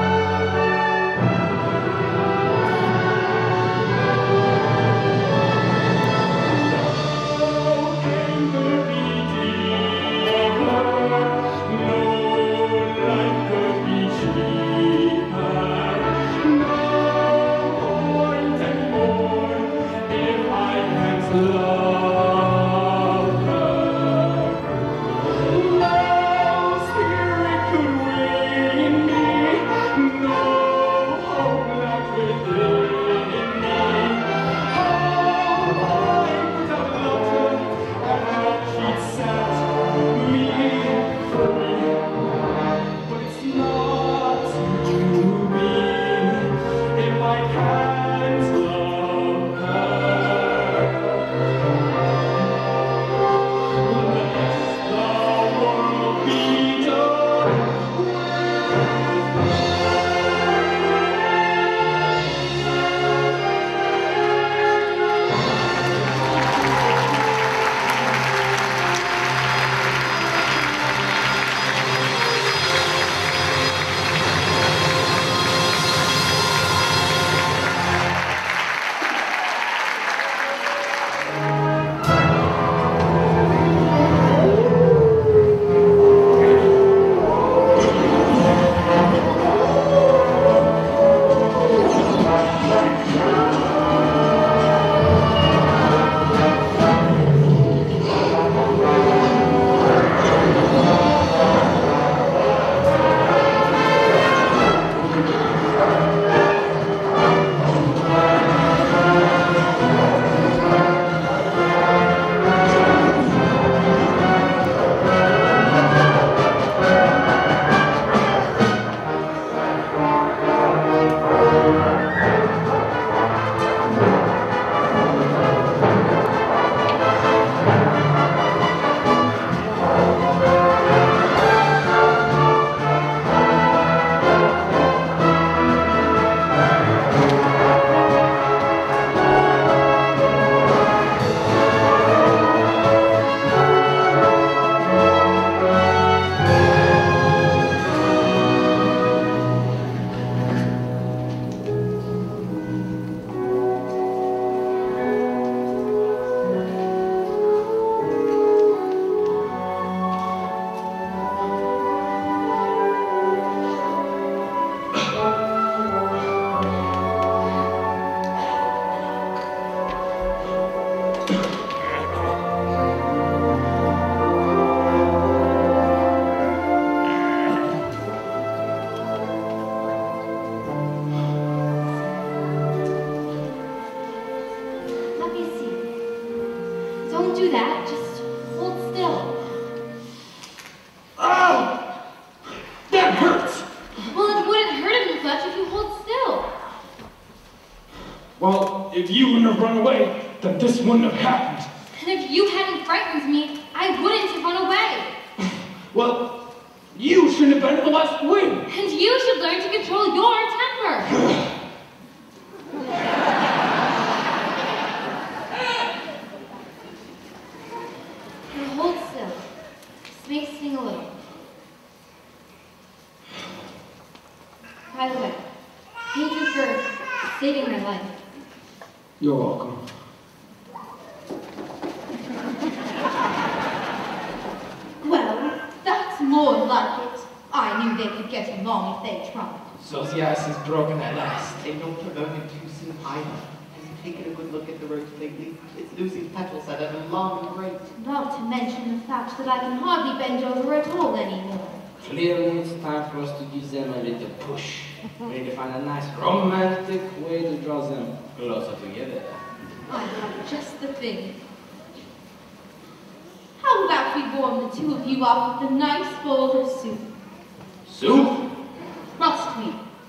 Thank if you wouldn't have run away, then this wouldn't have happened. And if you hadn't frightened me, I wouldn't have run away. Well, you shouldn't have been in the West Wing. And you should learn to control your temper. Now hold still. This may sting a little. By the way, thank you for saving my life. You're welcome. Well, that's more like it. I knew they could get along if they tried. So the ice is broken at last. They don't promote it too soon either. Have you taken a good look at the rose lately? It's losing petals at an alarming rate. Not to mention the fact that I can hardly bend over at all anymore. Clearly, it's time for us to give them a little push. We need to find a nice romantic way to draw them closer together. I have just the thing. How about we warm the two of you up with a nice bowl of soup? Soup? Must we?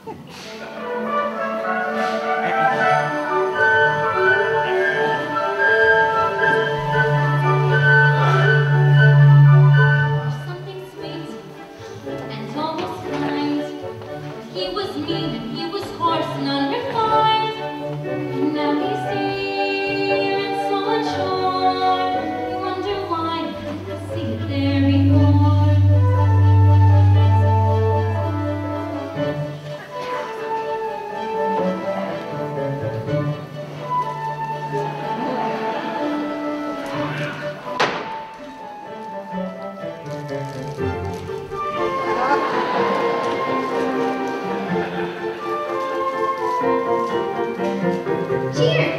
Something sweet and almost kind. He was mean and he was coarse and unrefined. And now he's here and so unsure. You wonder why I didn't see it there before. Cheers!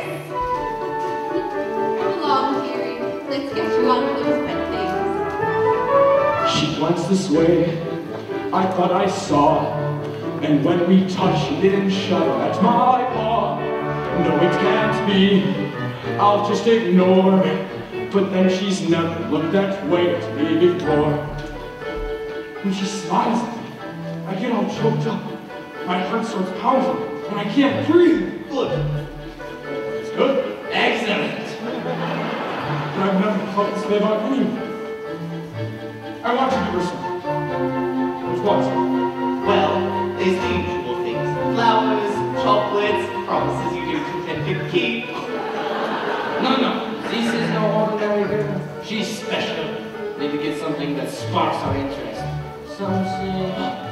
Come along, dearie. Let's get you on with those pet things. She glanced this way, I thought I saw, and when we touched, she didn't shudder at my paw. No, it can't be, I'll just ignore, but then she's never looked that way at me before. When she smiles at me, I get all choked up, my heart starts pounding, and I can't breathe. Good. It's good, Excellent. but I've never felt this way about anyone. I want to give her some. There's what? Well, there's the usual things. Flowers, chocolates, promises you do intend to keep. No, no, this is no ordinary girl. She's special. Need to get something that sparks our interest. Something.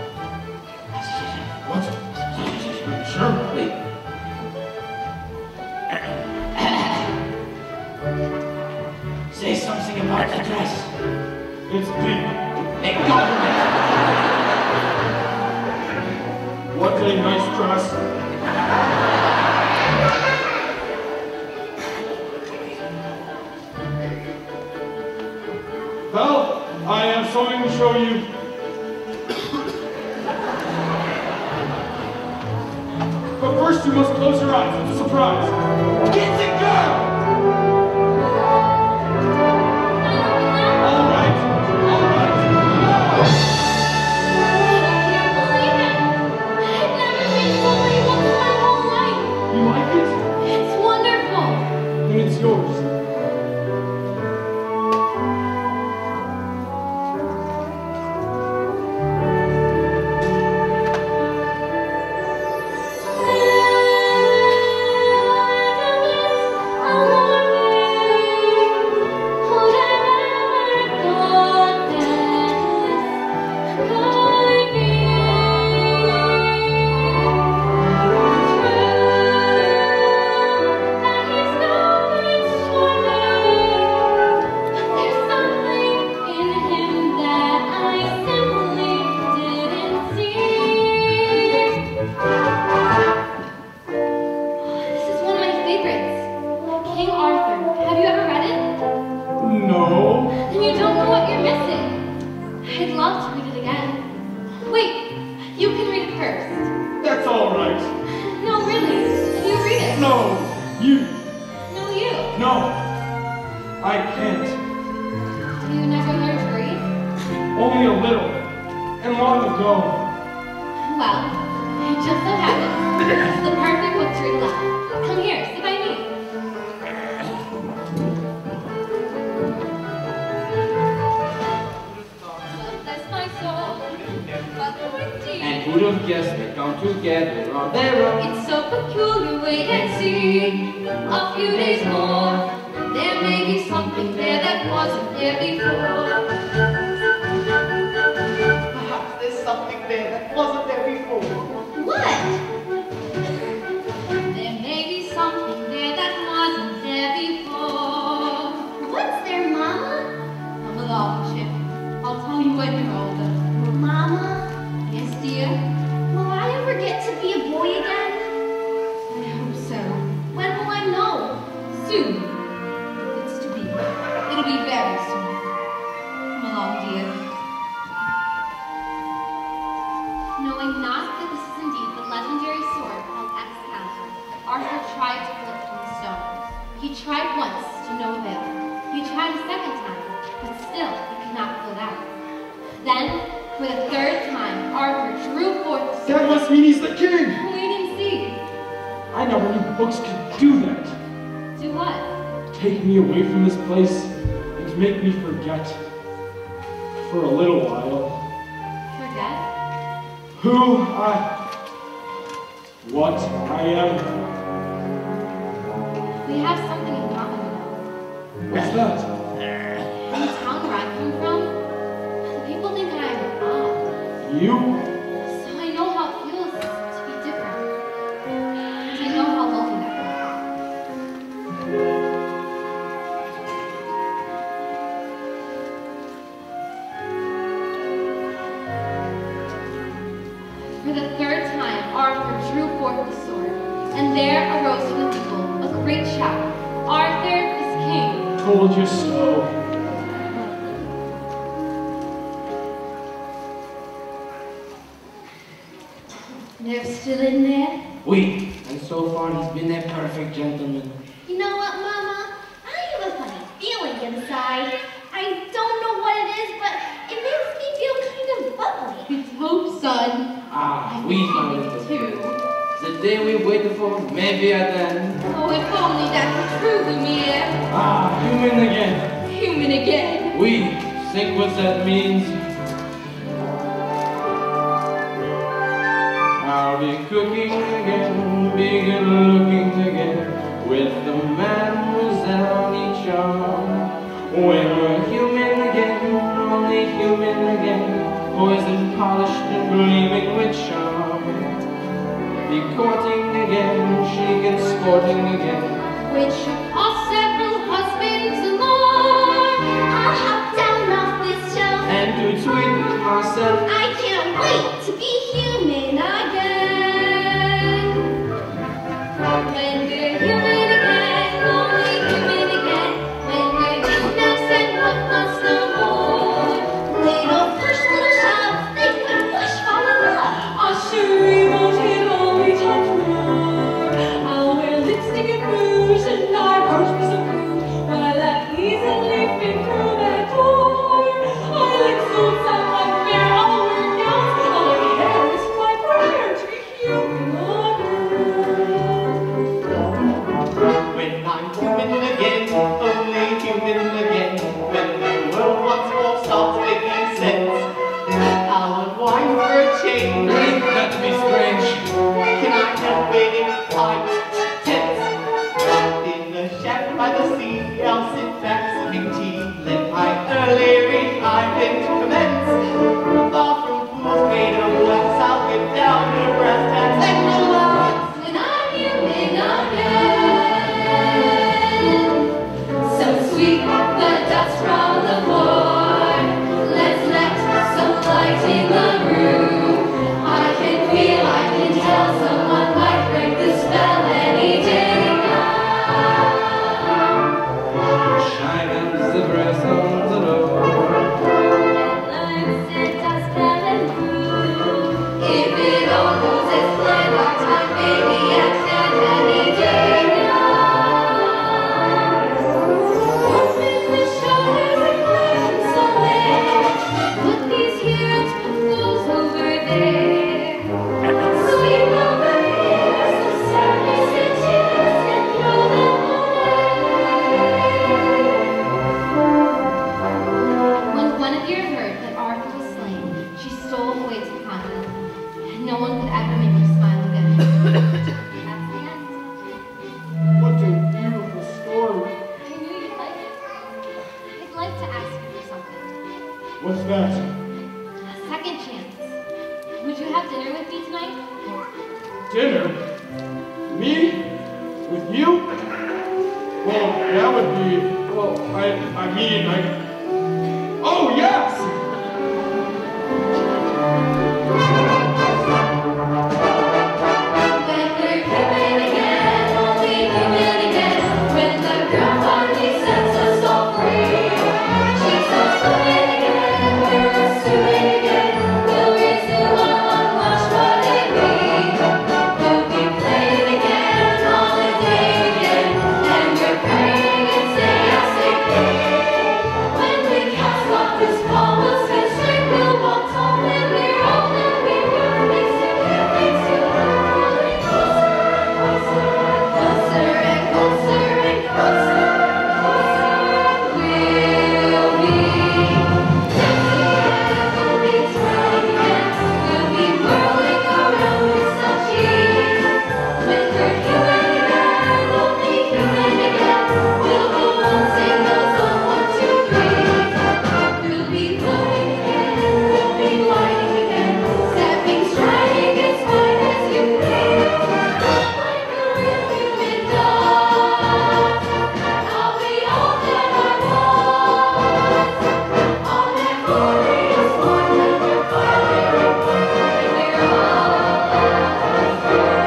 What? Sure. Wait. Say something about the dress. It's big. Make go of it. What a nice dress. Belle, I have something to show you. But first you must close your eyes. It's a surprise. Get the girl! All right. All right. I can't believe it! I've never been so many once in my whole life! You like it? It's wonderful! Then it's yours. It just so happens this is the perfect book to read aloud. Come here, sit by me. Bless my soul, but who is he? And who'd have guessed they come together on their own? It's so peculiar, wait and see. A few days more, there may be something there that wasn't there before. Perhaps there's something there that wasn't there before. What? There may be something there that wasn't there before. What's there, Mama? Come along, Chip. I'll tell you when you're older. Mama? Yes, dear? Will I ever get to be a boy again? I hope so. When will I know? Soon. It's to be. It'll be very soon. Come along, dear. Knowing not that this is indeed the legendary sword called Excalibur, Arthur tried to pull it from the stone. He tried once to no avail. He tried a second time, but still he could not pull it out. Then, for the third time, Arthur drew forth the sword. That must mean he's the king! Wait and see. I never knew books could do that. Do what? Take me away from this place and make me forget. For a little while. Forget? Who I... what I am. We have something in common, you know. What's that? In the town where I come from, the people think that I'm odd. You? So I know how it feels to be different. And I know how lonely that can be. For the third time, Arthur drew forth the sword, and there arose from the people a great shout. Arthur is king. Told you so. They're still in there? We. And so far he's been a perfect gentleman. You know what, Mama? I have a funny feeling inside. I don't know what it is, but it makes me feel kind of bubbly. It's hope, son. Ah, I we think know it it. too. The day we waited for, maybe at the end. Oh, if only that were true, Lumiere. Ah, human again. Human again. We. Think what that means. I'll be cooking again, be good looking again, with the mademoiselle each arm. When we're human again, only human again, poison polished and gleaming with charm. Be courting again, chic and sporting again, Which should cost several husbands more. I'll hop down off this shelf. and to tweet myself. I can't wait to be human again. When we're human again, only human again. When we're knickknacks and whatnots no more. Little push, little shove, they could push fall in love. I'll sure we won't hit only top floor. I'll wear lipstick and rouge and our hearts disapprove while I easily fit through that door. I like suits, I like fair, I'll wear gowns, I'll like hair is quite No one could ever make me smile again. That's the end. What a beautiful story. I knew you'd like it. I'd like to ask you for something. What's that? A second chance. Would you have dinner with me tonight? Dinner? Me? With you? Well, that would be, well, I, I mean, I, oh yes! When we're human again, only human again. When the girl finally sets us all free, she's all fluid again. We're assuming again. We'll resume our long march, what it be. We'll be playing again, holiday again, and we're praying and say yes again. When we cast off this palmless mystery, we'll walk tall when we're old and we will face it, face it, rolling closer and closer and closer and closer and closer. We'll be dancing, we'll be twirling again, we'll be whirling around with such ease. When we're human again, only human again, we'll go on, sing those old one, two, three. We'll be floating again, we'll be lighting again, stepping, striding as fine as you please. Like a real human does, I'll be all that I was. On that glorious morn when we're finally born, and we're all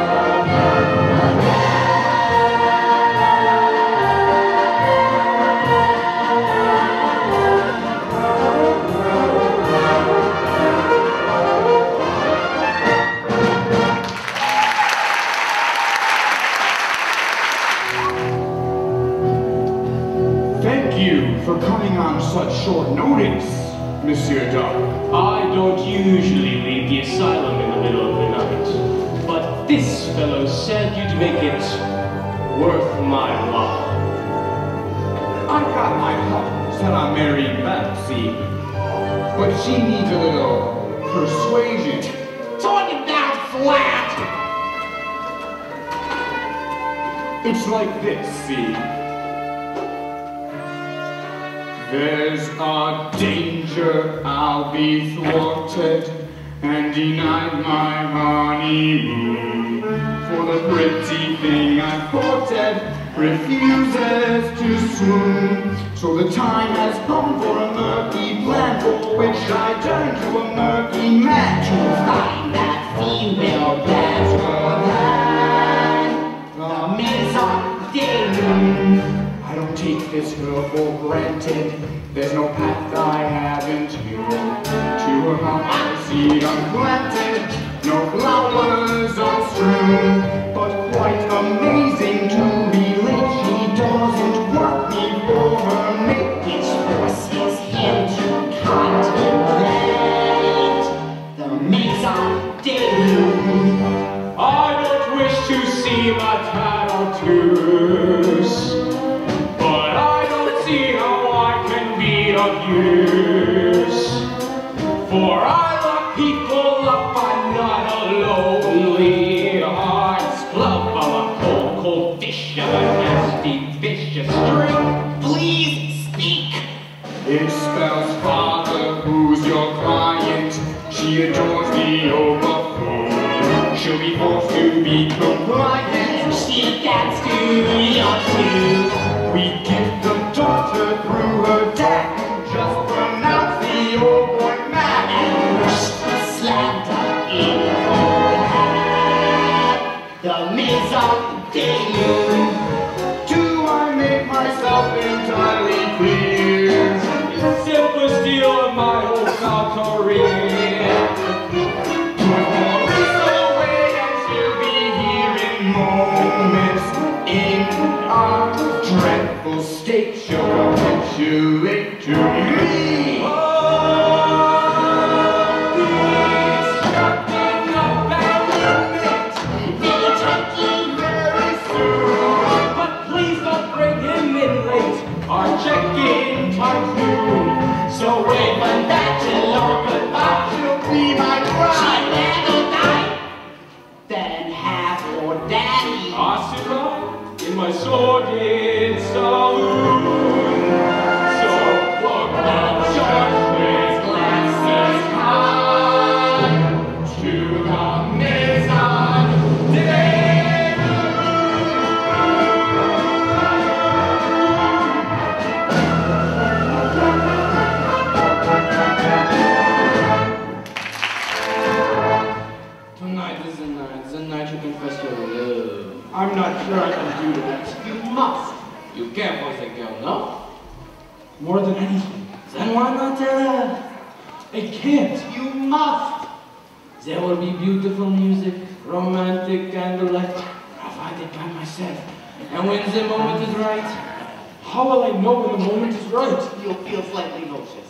Thank you for coming on such short notice, Monsieur Duck. I don't usually leave the asylum in the middle of the night, but this fellow said you'd make it worth my while. I got my heart set on marrying Belle, see? But she needs a little persuasion. Talk it down flat! It's like this, see? There's a danger I'll be thwarted and denied my honeymoon. For the pretty thing I courted refuses to swoon. So the time has come for a murky plan, for which I turn to a murky man to find that female dance for the mise en scène. I don't take this girl for granted. There's no path I haven't used. To her heart I seed unplanted, no flowers unstrewn. But quite amazing to relate, she doesn't work me for her mate, which forces him to contemplate the mise en scène. I don't wish to see my tattoos, but I don't see how I can be of use. For I lock people up, I'm not a lonely hearts club. I'm a cold, cold fish of a nasty, vicious string. Please speak! It spells father, who's your client. She adores the overflow. She'll be forced to be compliant. She gets to your too. We give the daughter through her dad. Just pronounce the old boy mad. And wish slammed up in her head. The mise en scène. Do I make myself entirely clear? Simple steal of my whole foul career. Put Maurice away and she'll be here in moments. In a dreadful state, she'll capitulate to me. Check-in time's noon, so wave and that till our goodbye. She'll be my bride. She never died. sordid saloon. So look up short with glasses high to the maison de Tonight is the night, the night you confess your love. I'm not sure I can do that. You must. You care for the girl, no? More than anything. Then why not tell her? I can't. You must. There will be beautiful music, romantic candlelight, provided by myself. And when the moment is right, How will I know when the moment is right? You'll feel slightly nauseous.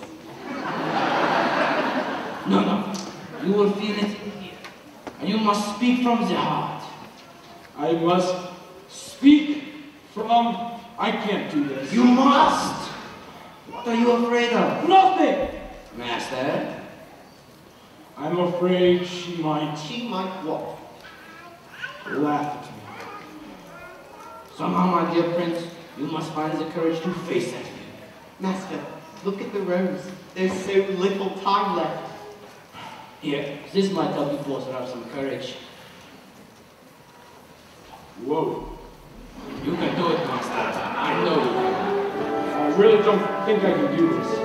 no, no, you will feel it here. And you must speak from the heart. I must speak from... I can't do this. You must! What are you afraid of? Nothing! Master? I'm afraid she might She might what? laugh at me. Somehow, my dear prince, you must find the courage to face that fear. Master, look at the rose. There's so little time left. Here, this might help you foster up some courage. Whoa. You can do it, master. I know you can. I really don't think I can do this.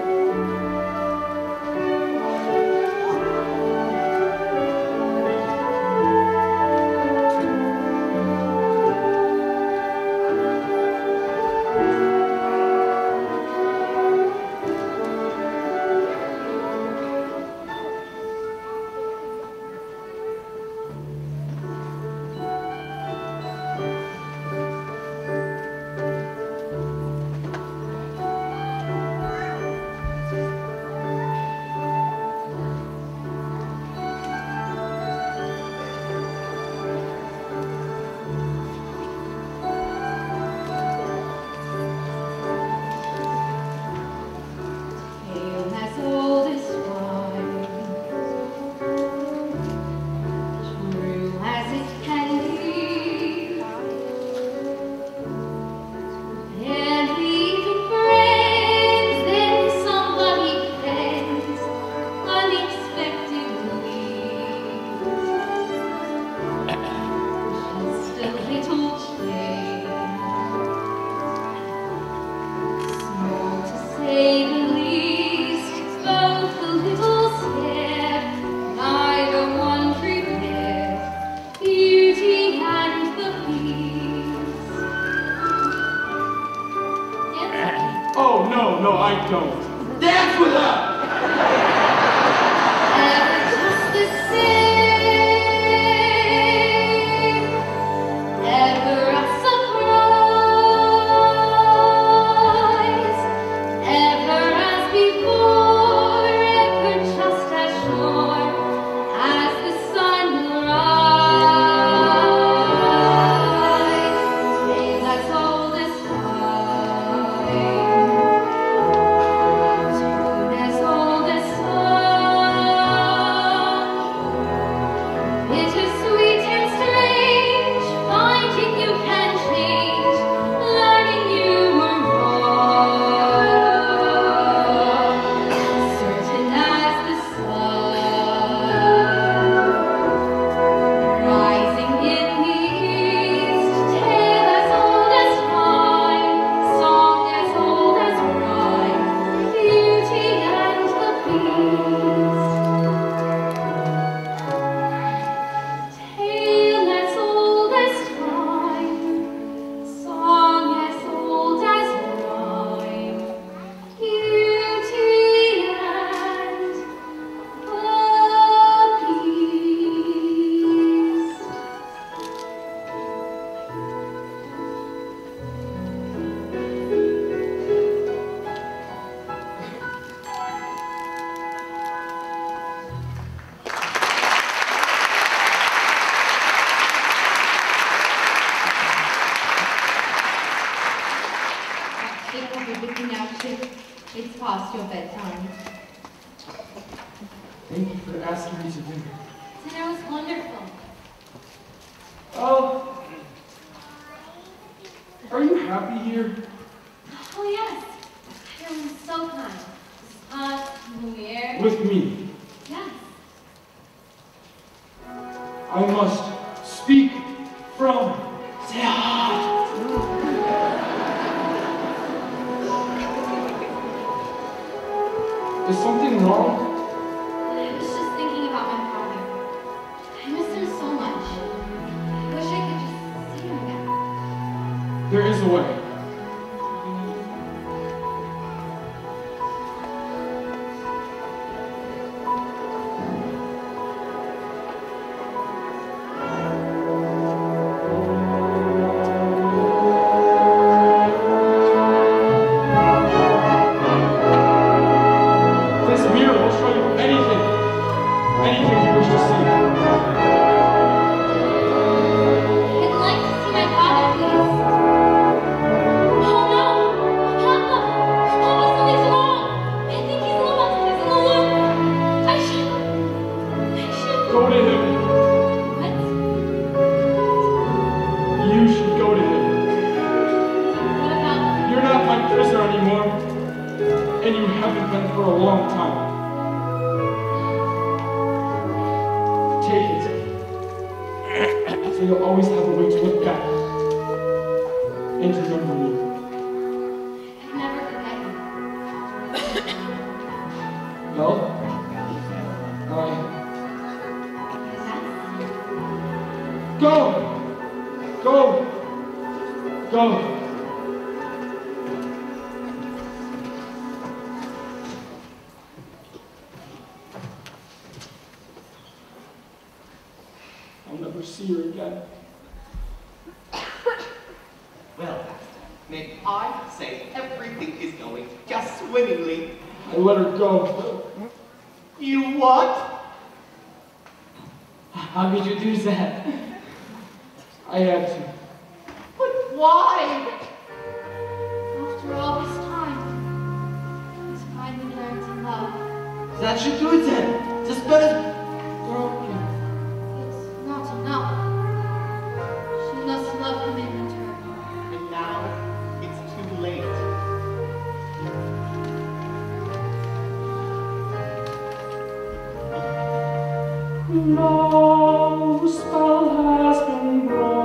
It's past your bedtime. Thank you for asking me to dinner. Dinner was wonderful. Oh, happy here? Oh, yes. Everyone's so kind. This is hot, moving air. With me. Yes. I must speak from the heart. Is something wrong? I was just thinking about my father. I miss him so much. I wish I could just see him again. There is a way. No spell has been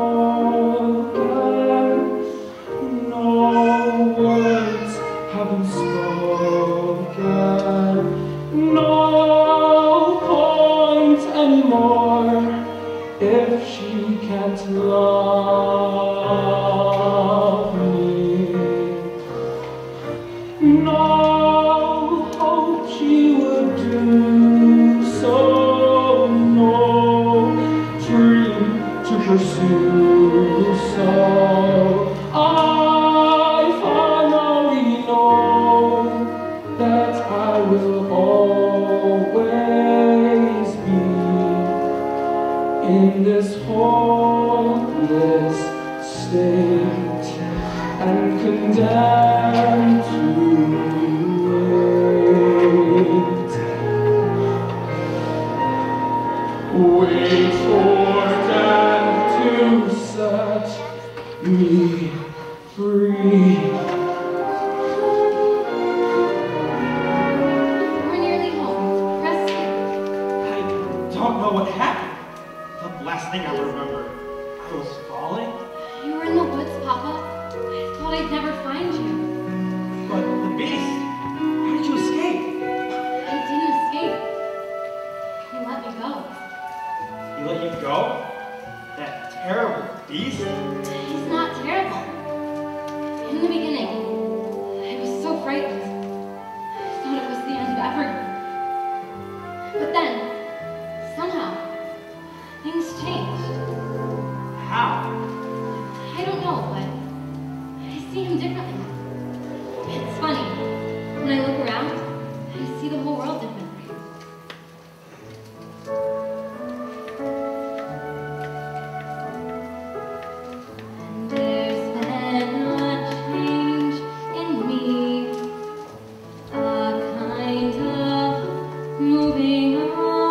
broken, no words have been spoken, no point anymore if she can't love me. No hope she would do so. Pursue, so I finally know that I will always be in this hopeless state and condemned to wait, wait for death to set me free. We're nearly home. Rest here. I don't know what happened. The last thing I remember, I was falling. You were in the woods, Papa. I thought I'd never find you. But the beast, how did you escape? I didn't escape. He let me go. He let you go? That terrible beast? He's not terrible. In the beginning, I was so frightened. I thought it was the end of everything. But then, somehow, things changed. How? I don't know, but I see him differently now. It's funny. When I look around, I see the whole world differently. There's been a change in me, a kind of moving on.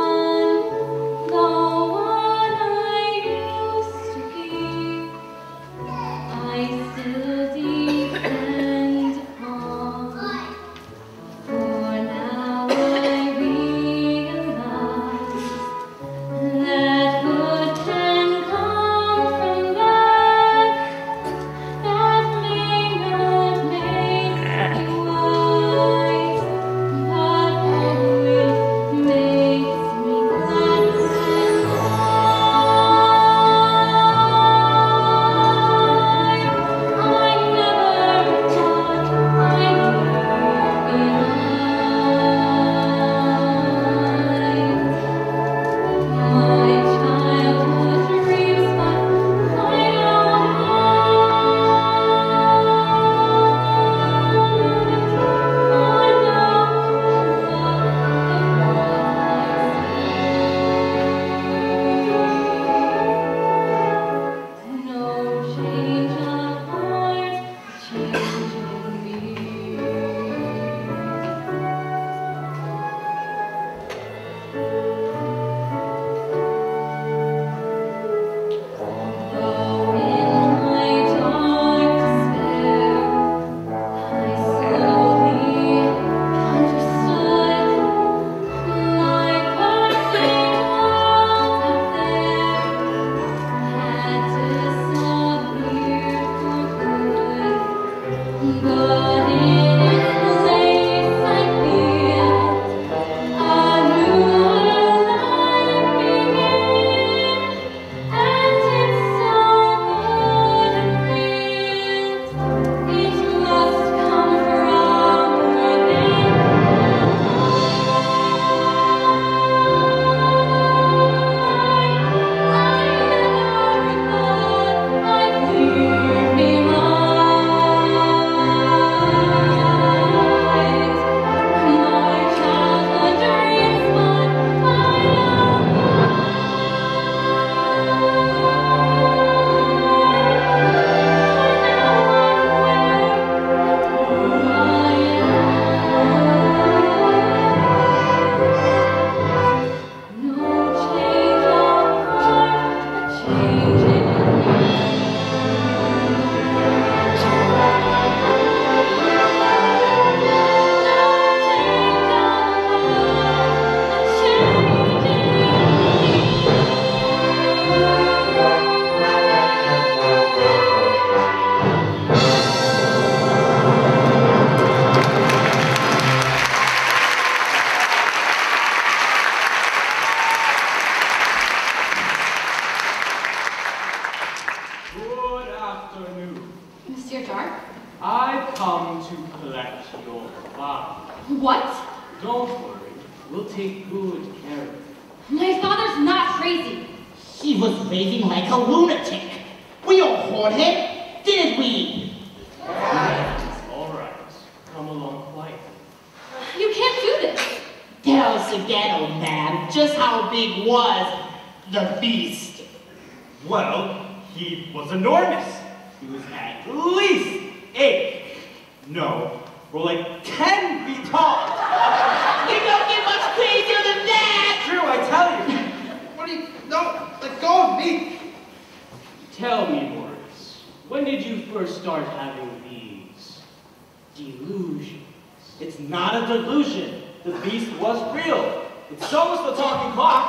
come to collect your father. What? Don't worry, we'll take good care of him. My father's not crazy. He was raving like a lunatic. We all heard him, didn't we? All right, come along quietly. You can't do this. Tell us again, old man, just how big was the beast? Well, he was enormous. He was at least eight. No, we're like ten feet tall. You don't get much crazier than that! True, I tell you. What do you... No, let go of me! Tell me, Boris, when did you first start having these delusions? It's not a delusion. The beast was real. And so was the talking clock.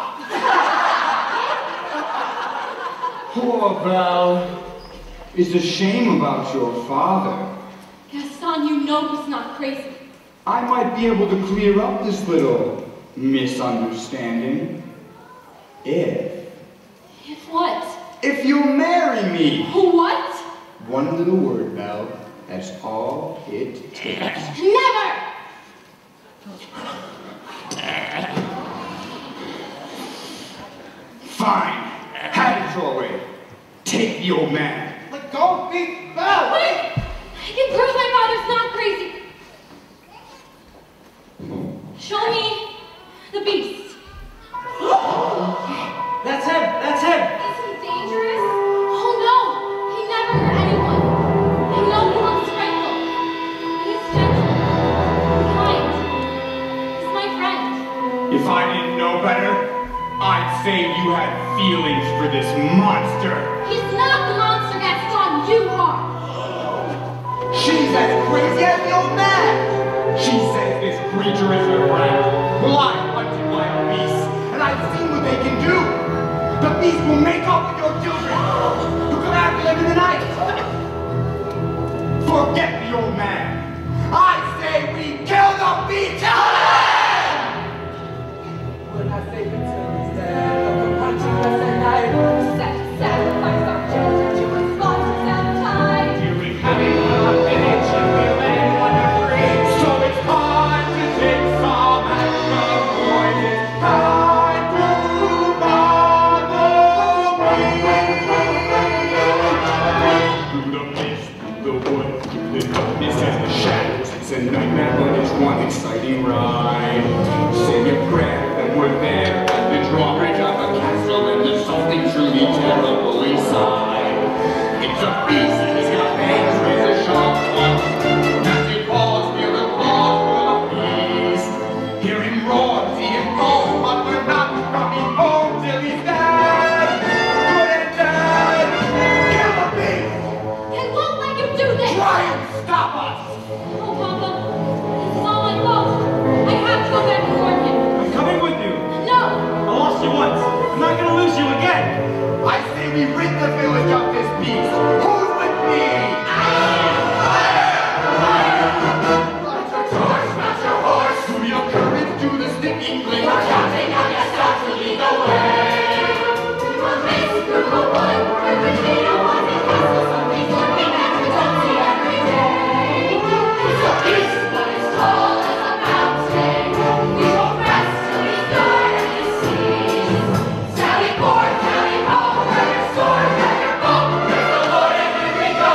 Poor Belle. It's a shame about your father. Gaston, you know he's not crazy. I might be able to clear up this little misunderstanding. If... If what? If you'll marry me! What? One little word, Belle. That's all it takes. Never! Fine. Have it your way. Take the old man. Let go of me, Belle! Wait! I can prove my father's not crazy. Show me the beast. That's him. That's him. Is he dangerous? Oh no! He never hurt anyone. I know he looks frightful. He's gentle. Kind. He's my friend. If I didn't know better, I'd say you had feelings for this monster. He's not the monster, Gaston. You are. She's as crazy as the old man. She says this creature is her friend. Well, I'm hunted by a beast, and I've seen what they can do. The beast will make off with your children. You come after them in the night. Forget the old man. I say we kill the beast. When I say we till he's dead, of the punching us at night. Set to sacrifice our children to his monsters and tide. During having a village and we'll end wonder free. So it's time to take some action, boys. It's time to bother me. Through the mist, through the wood, through the darkness and the shadows. It's a nightmare, but it's one exciting ride. Say a prayer that we're there at the drawbridge of a castle, and there's something truly terrible inside. It's a beast, he's got fangs, razor sharp claws. Nasty paws, feel the claws full of beast. Hear him roar, see him fall, but we're not coming home till he's dead. Good and dead. Kill the beast. I won't let you do this! Try and stop us. Oh, Papa, this is all my fault. I have to go back and warn him. I'm coming with you. No! I lost you once. I'm not gonna lose you again. I say we rid the village of this beast. Who's with me? Light your torch, mount your horse. Through your courage to the sticking blade. We're counting on your stars to lead the way. We will race through the wood, where the data was in castle, something's looking that we don't see every day. It's a beast, but it's tall as a mountain. We won't rest till he's done and he sees. Sally forth, Sally home, grab your sword, grab your bow, praise the Lord, and here we go.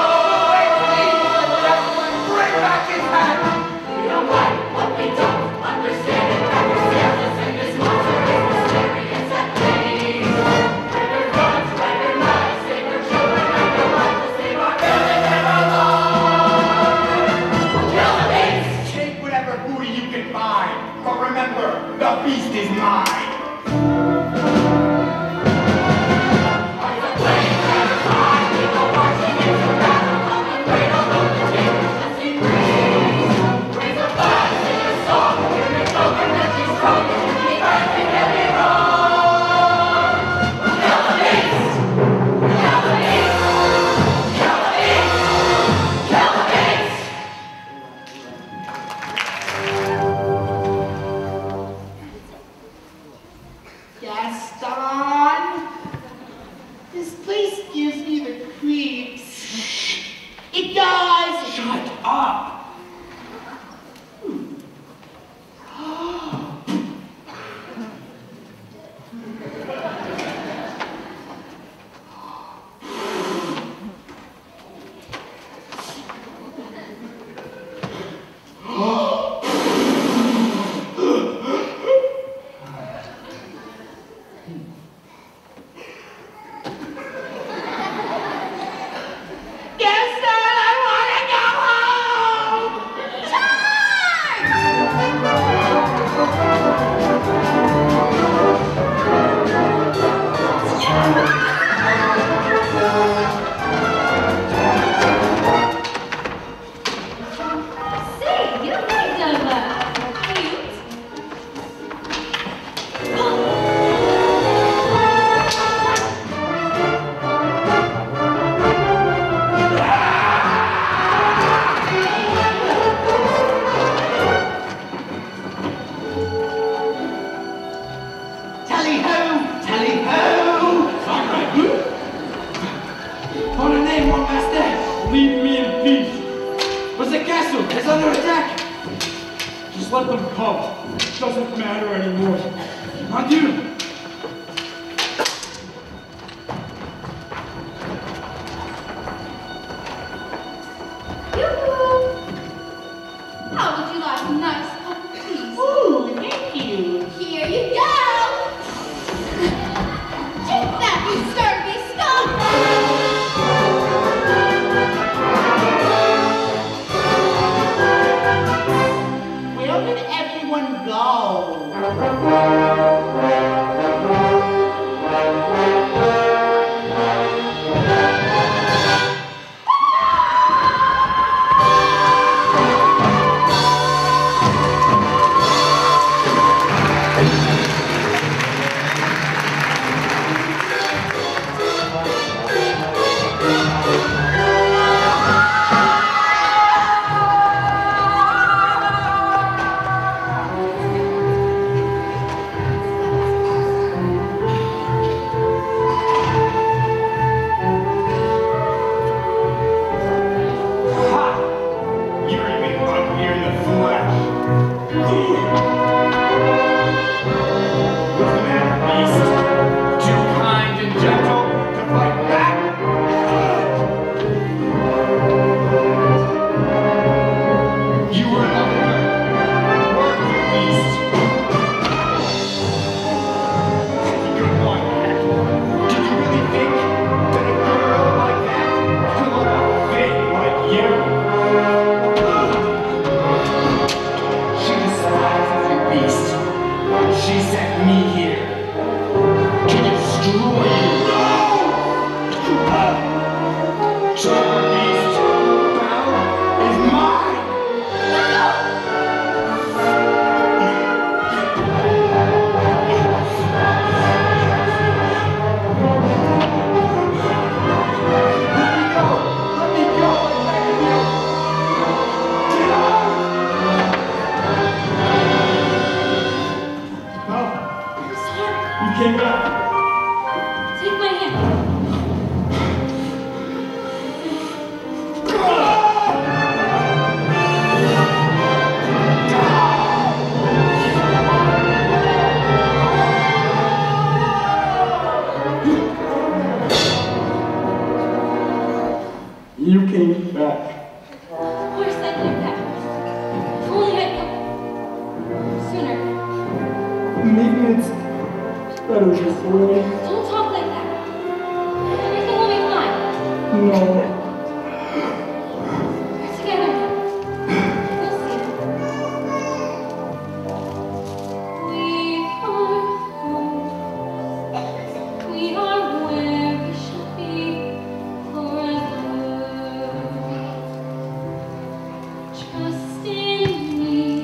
Bring back his head. We don't like what we don't understand it. Crack your sails and this monster is mysterious and pain. Render guns, render knives, save your children, render lives, we'll save our village and our love. We'll kill the beast. Take whatever booty you can find. But remember, the beast is mine. Like a flame, never fire, we go marching into battle. Come and cradle of the tables as we breathe. Raise a flag, sing a song, hear the children as we strong, and we burn and heavy roar. We'll kill the beast. Kill the beast. Kill the beast. Kill the beast. Gaston? This place gives me the creeps. It does! Shut up. It's under attack! Just let them come. It doesn't matter anymore. Adieu! How would you like a nice cup of tea? Ooh, thank you. Here you go! Take that, you scurvy scum! Where did everyone go?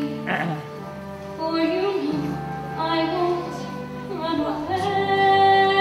For you know I won't run away.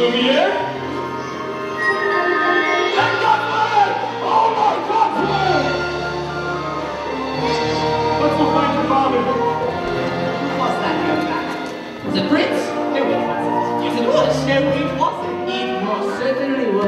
Lumiere? And Godfather! Oh my Godfather! Let's go find your father. Who was that young man? The prince? No, it wasn't. Yes, it was. No, it wasn't. It most certainly was.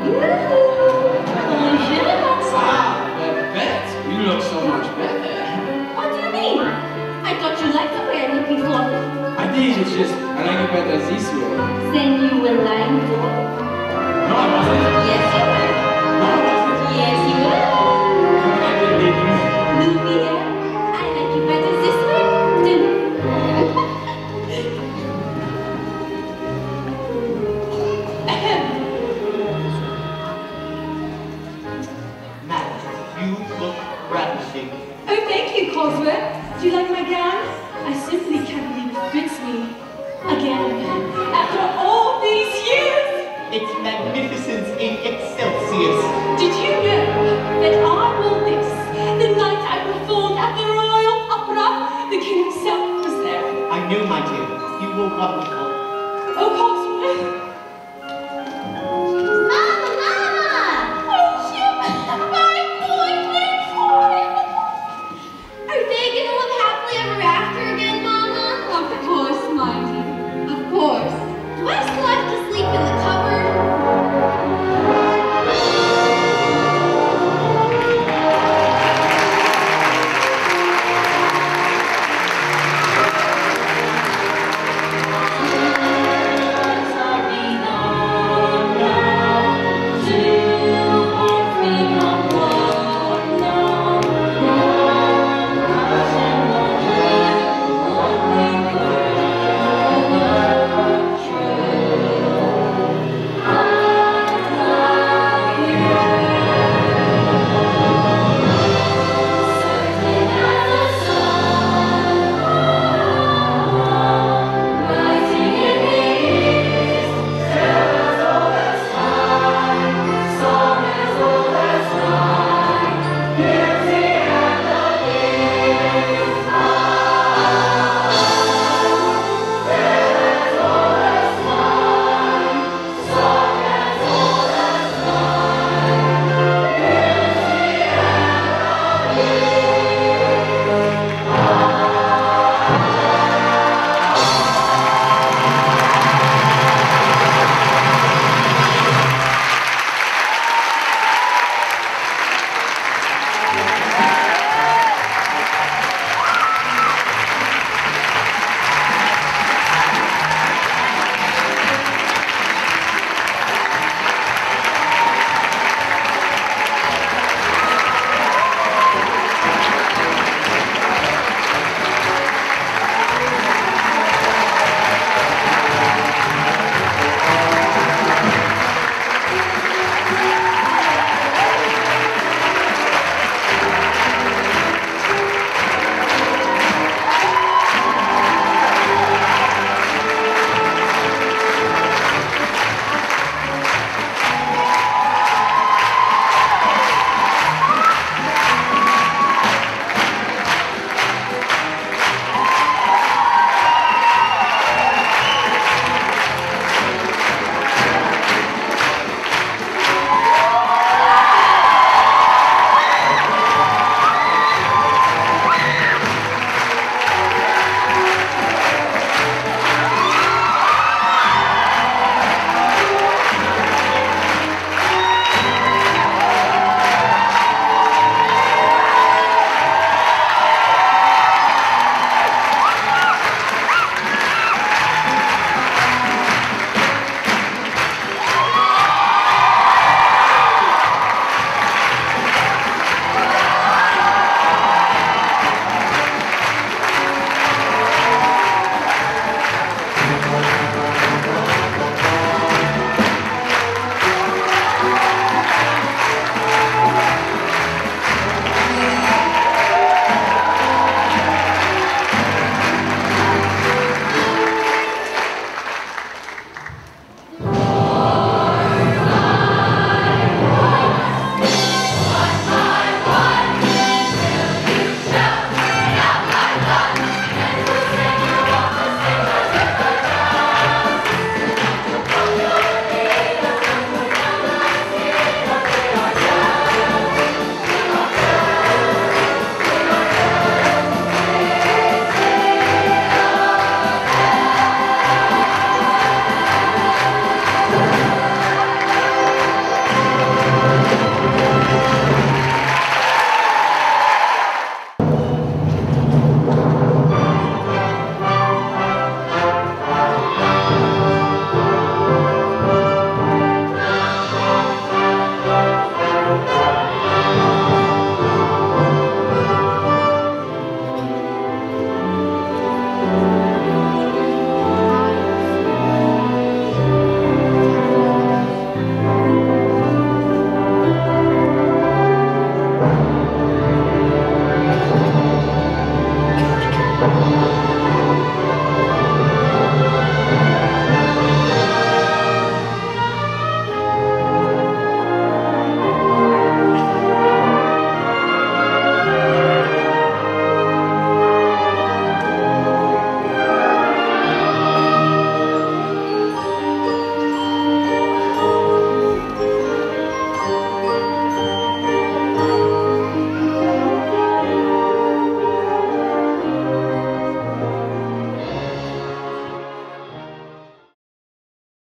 Ah, Babette, you look so much better. What do you mean? I thought you liked the way I look before. I did, it's just, I like it better this way. Then you were lying too. No, I wasn't. Yes, you were. No, I wasn't. Yes, you were. I didn't. Lumiere, I like you better this way too. Madam, you look ravishing. Oh, thank you, Cosworth. Do you like my gown? I simply can't believe it fits me. Again, after all these years! It's magnificence in excelsis. Did you know that I wore this the night I performed at the Royal Opera? The king himself was there. I knew, my dear, you were wonderful. Oh, Cosworth,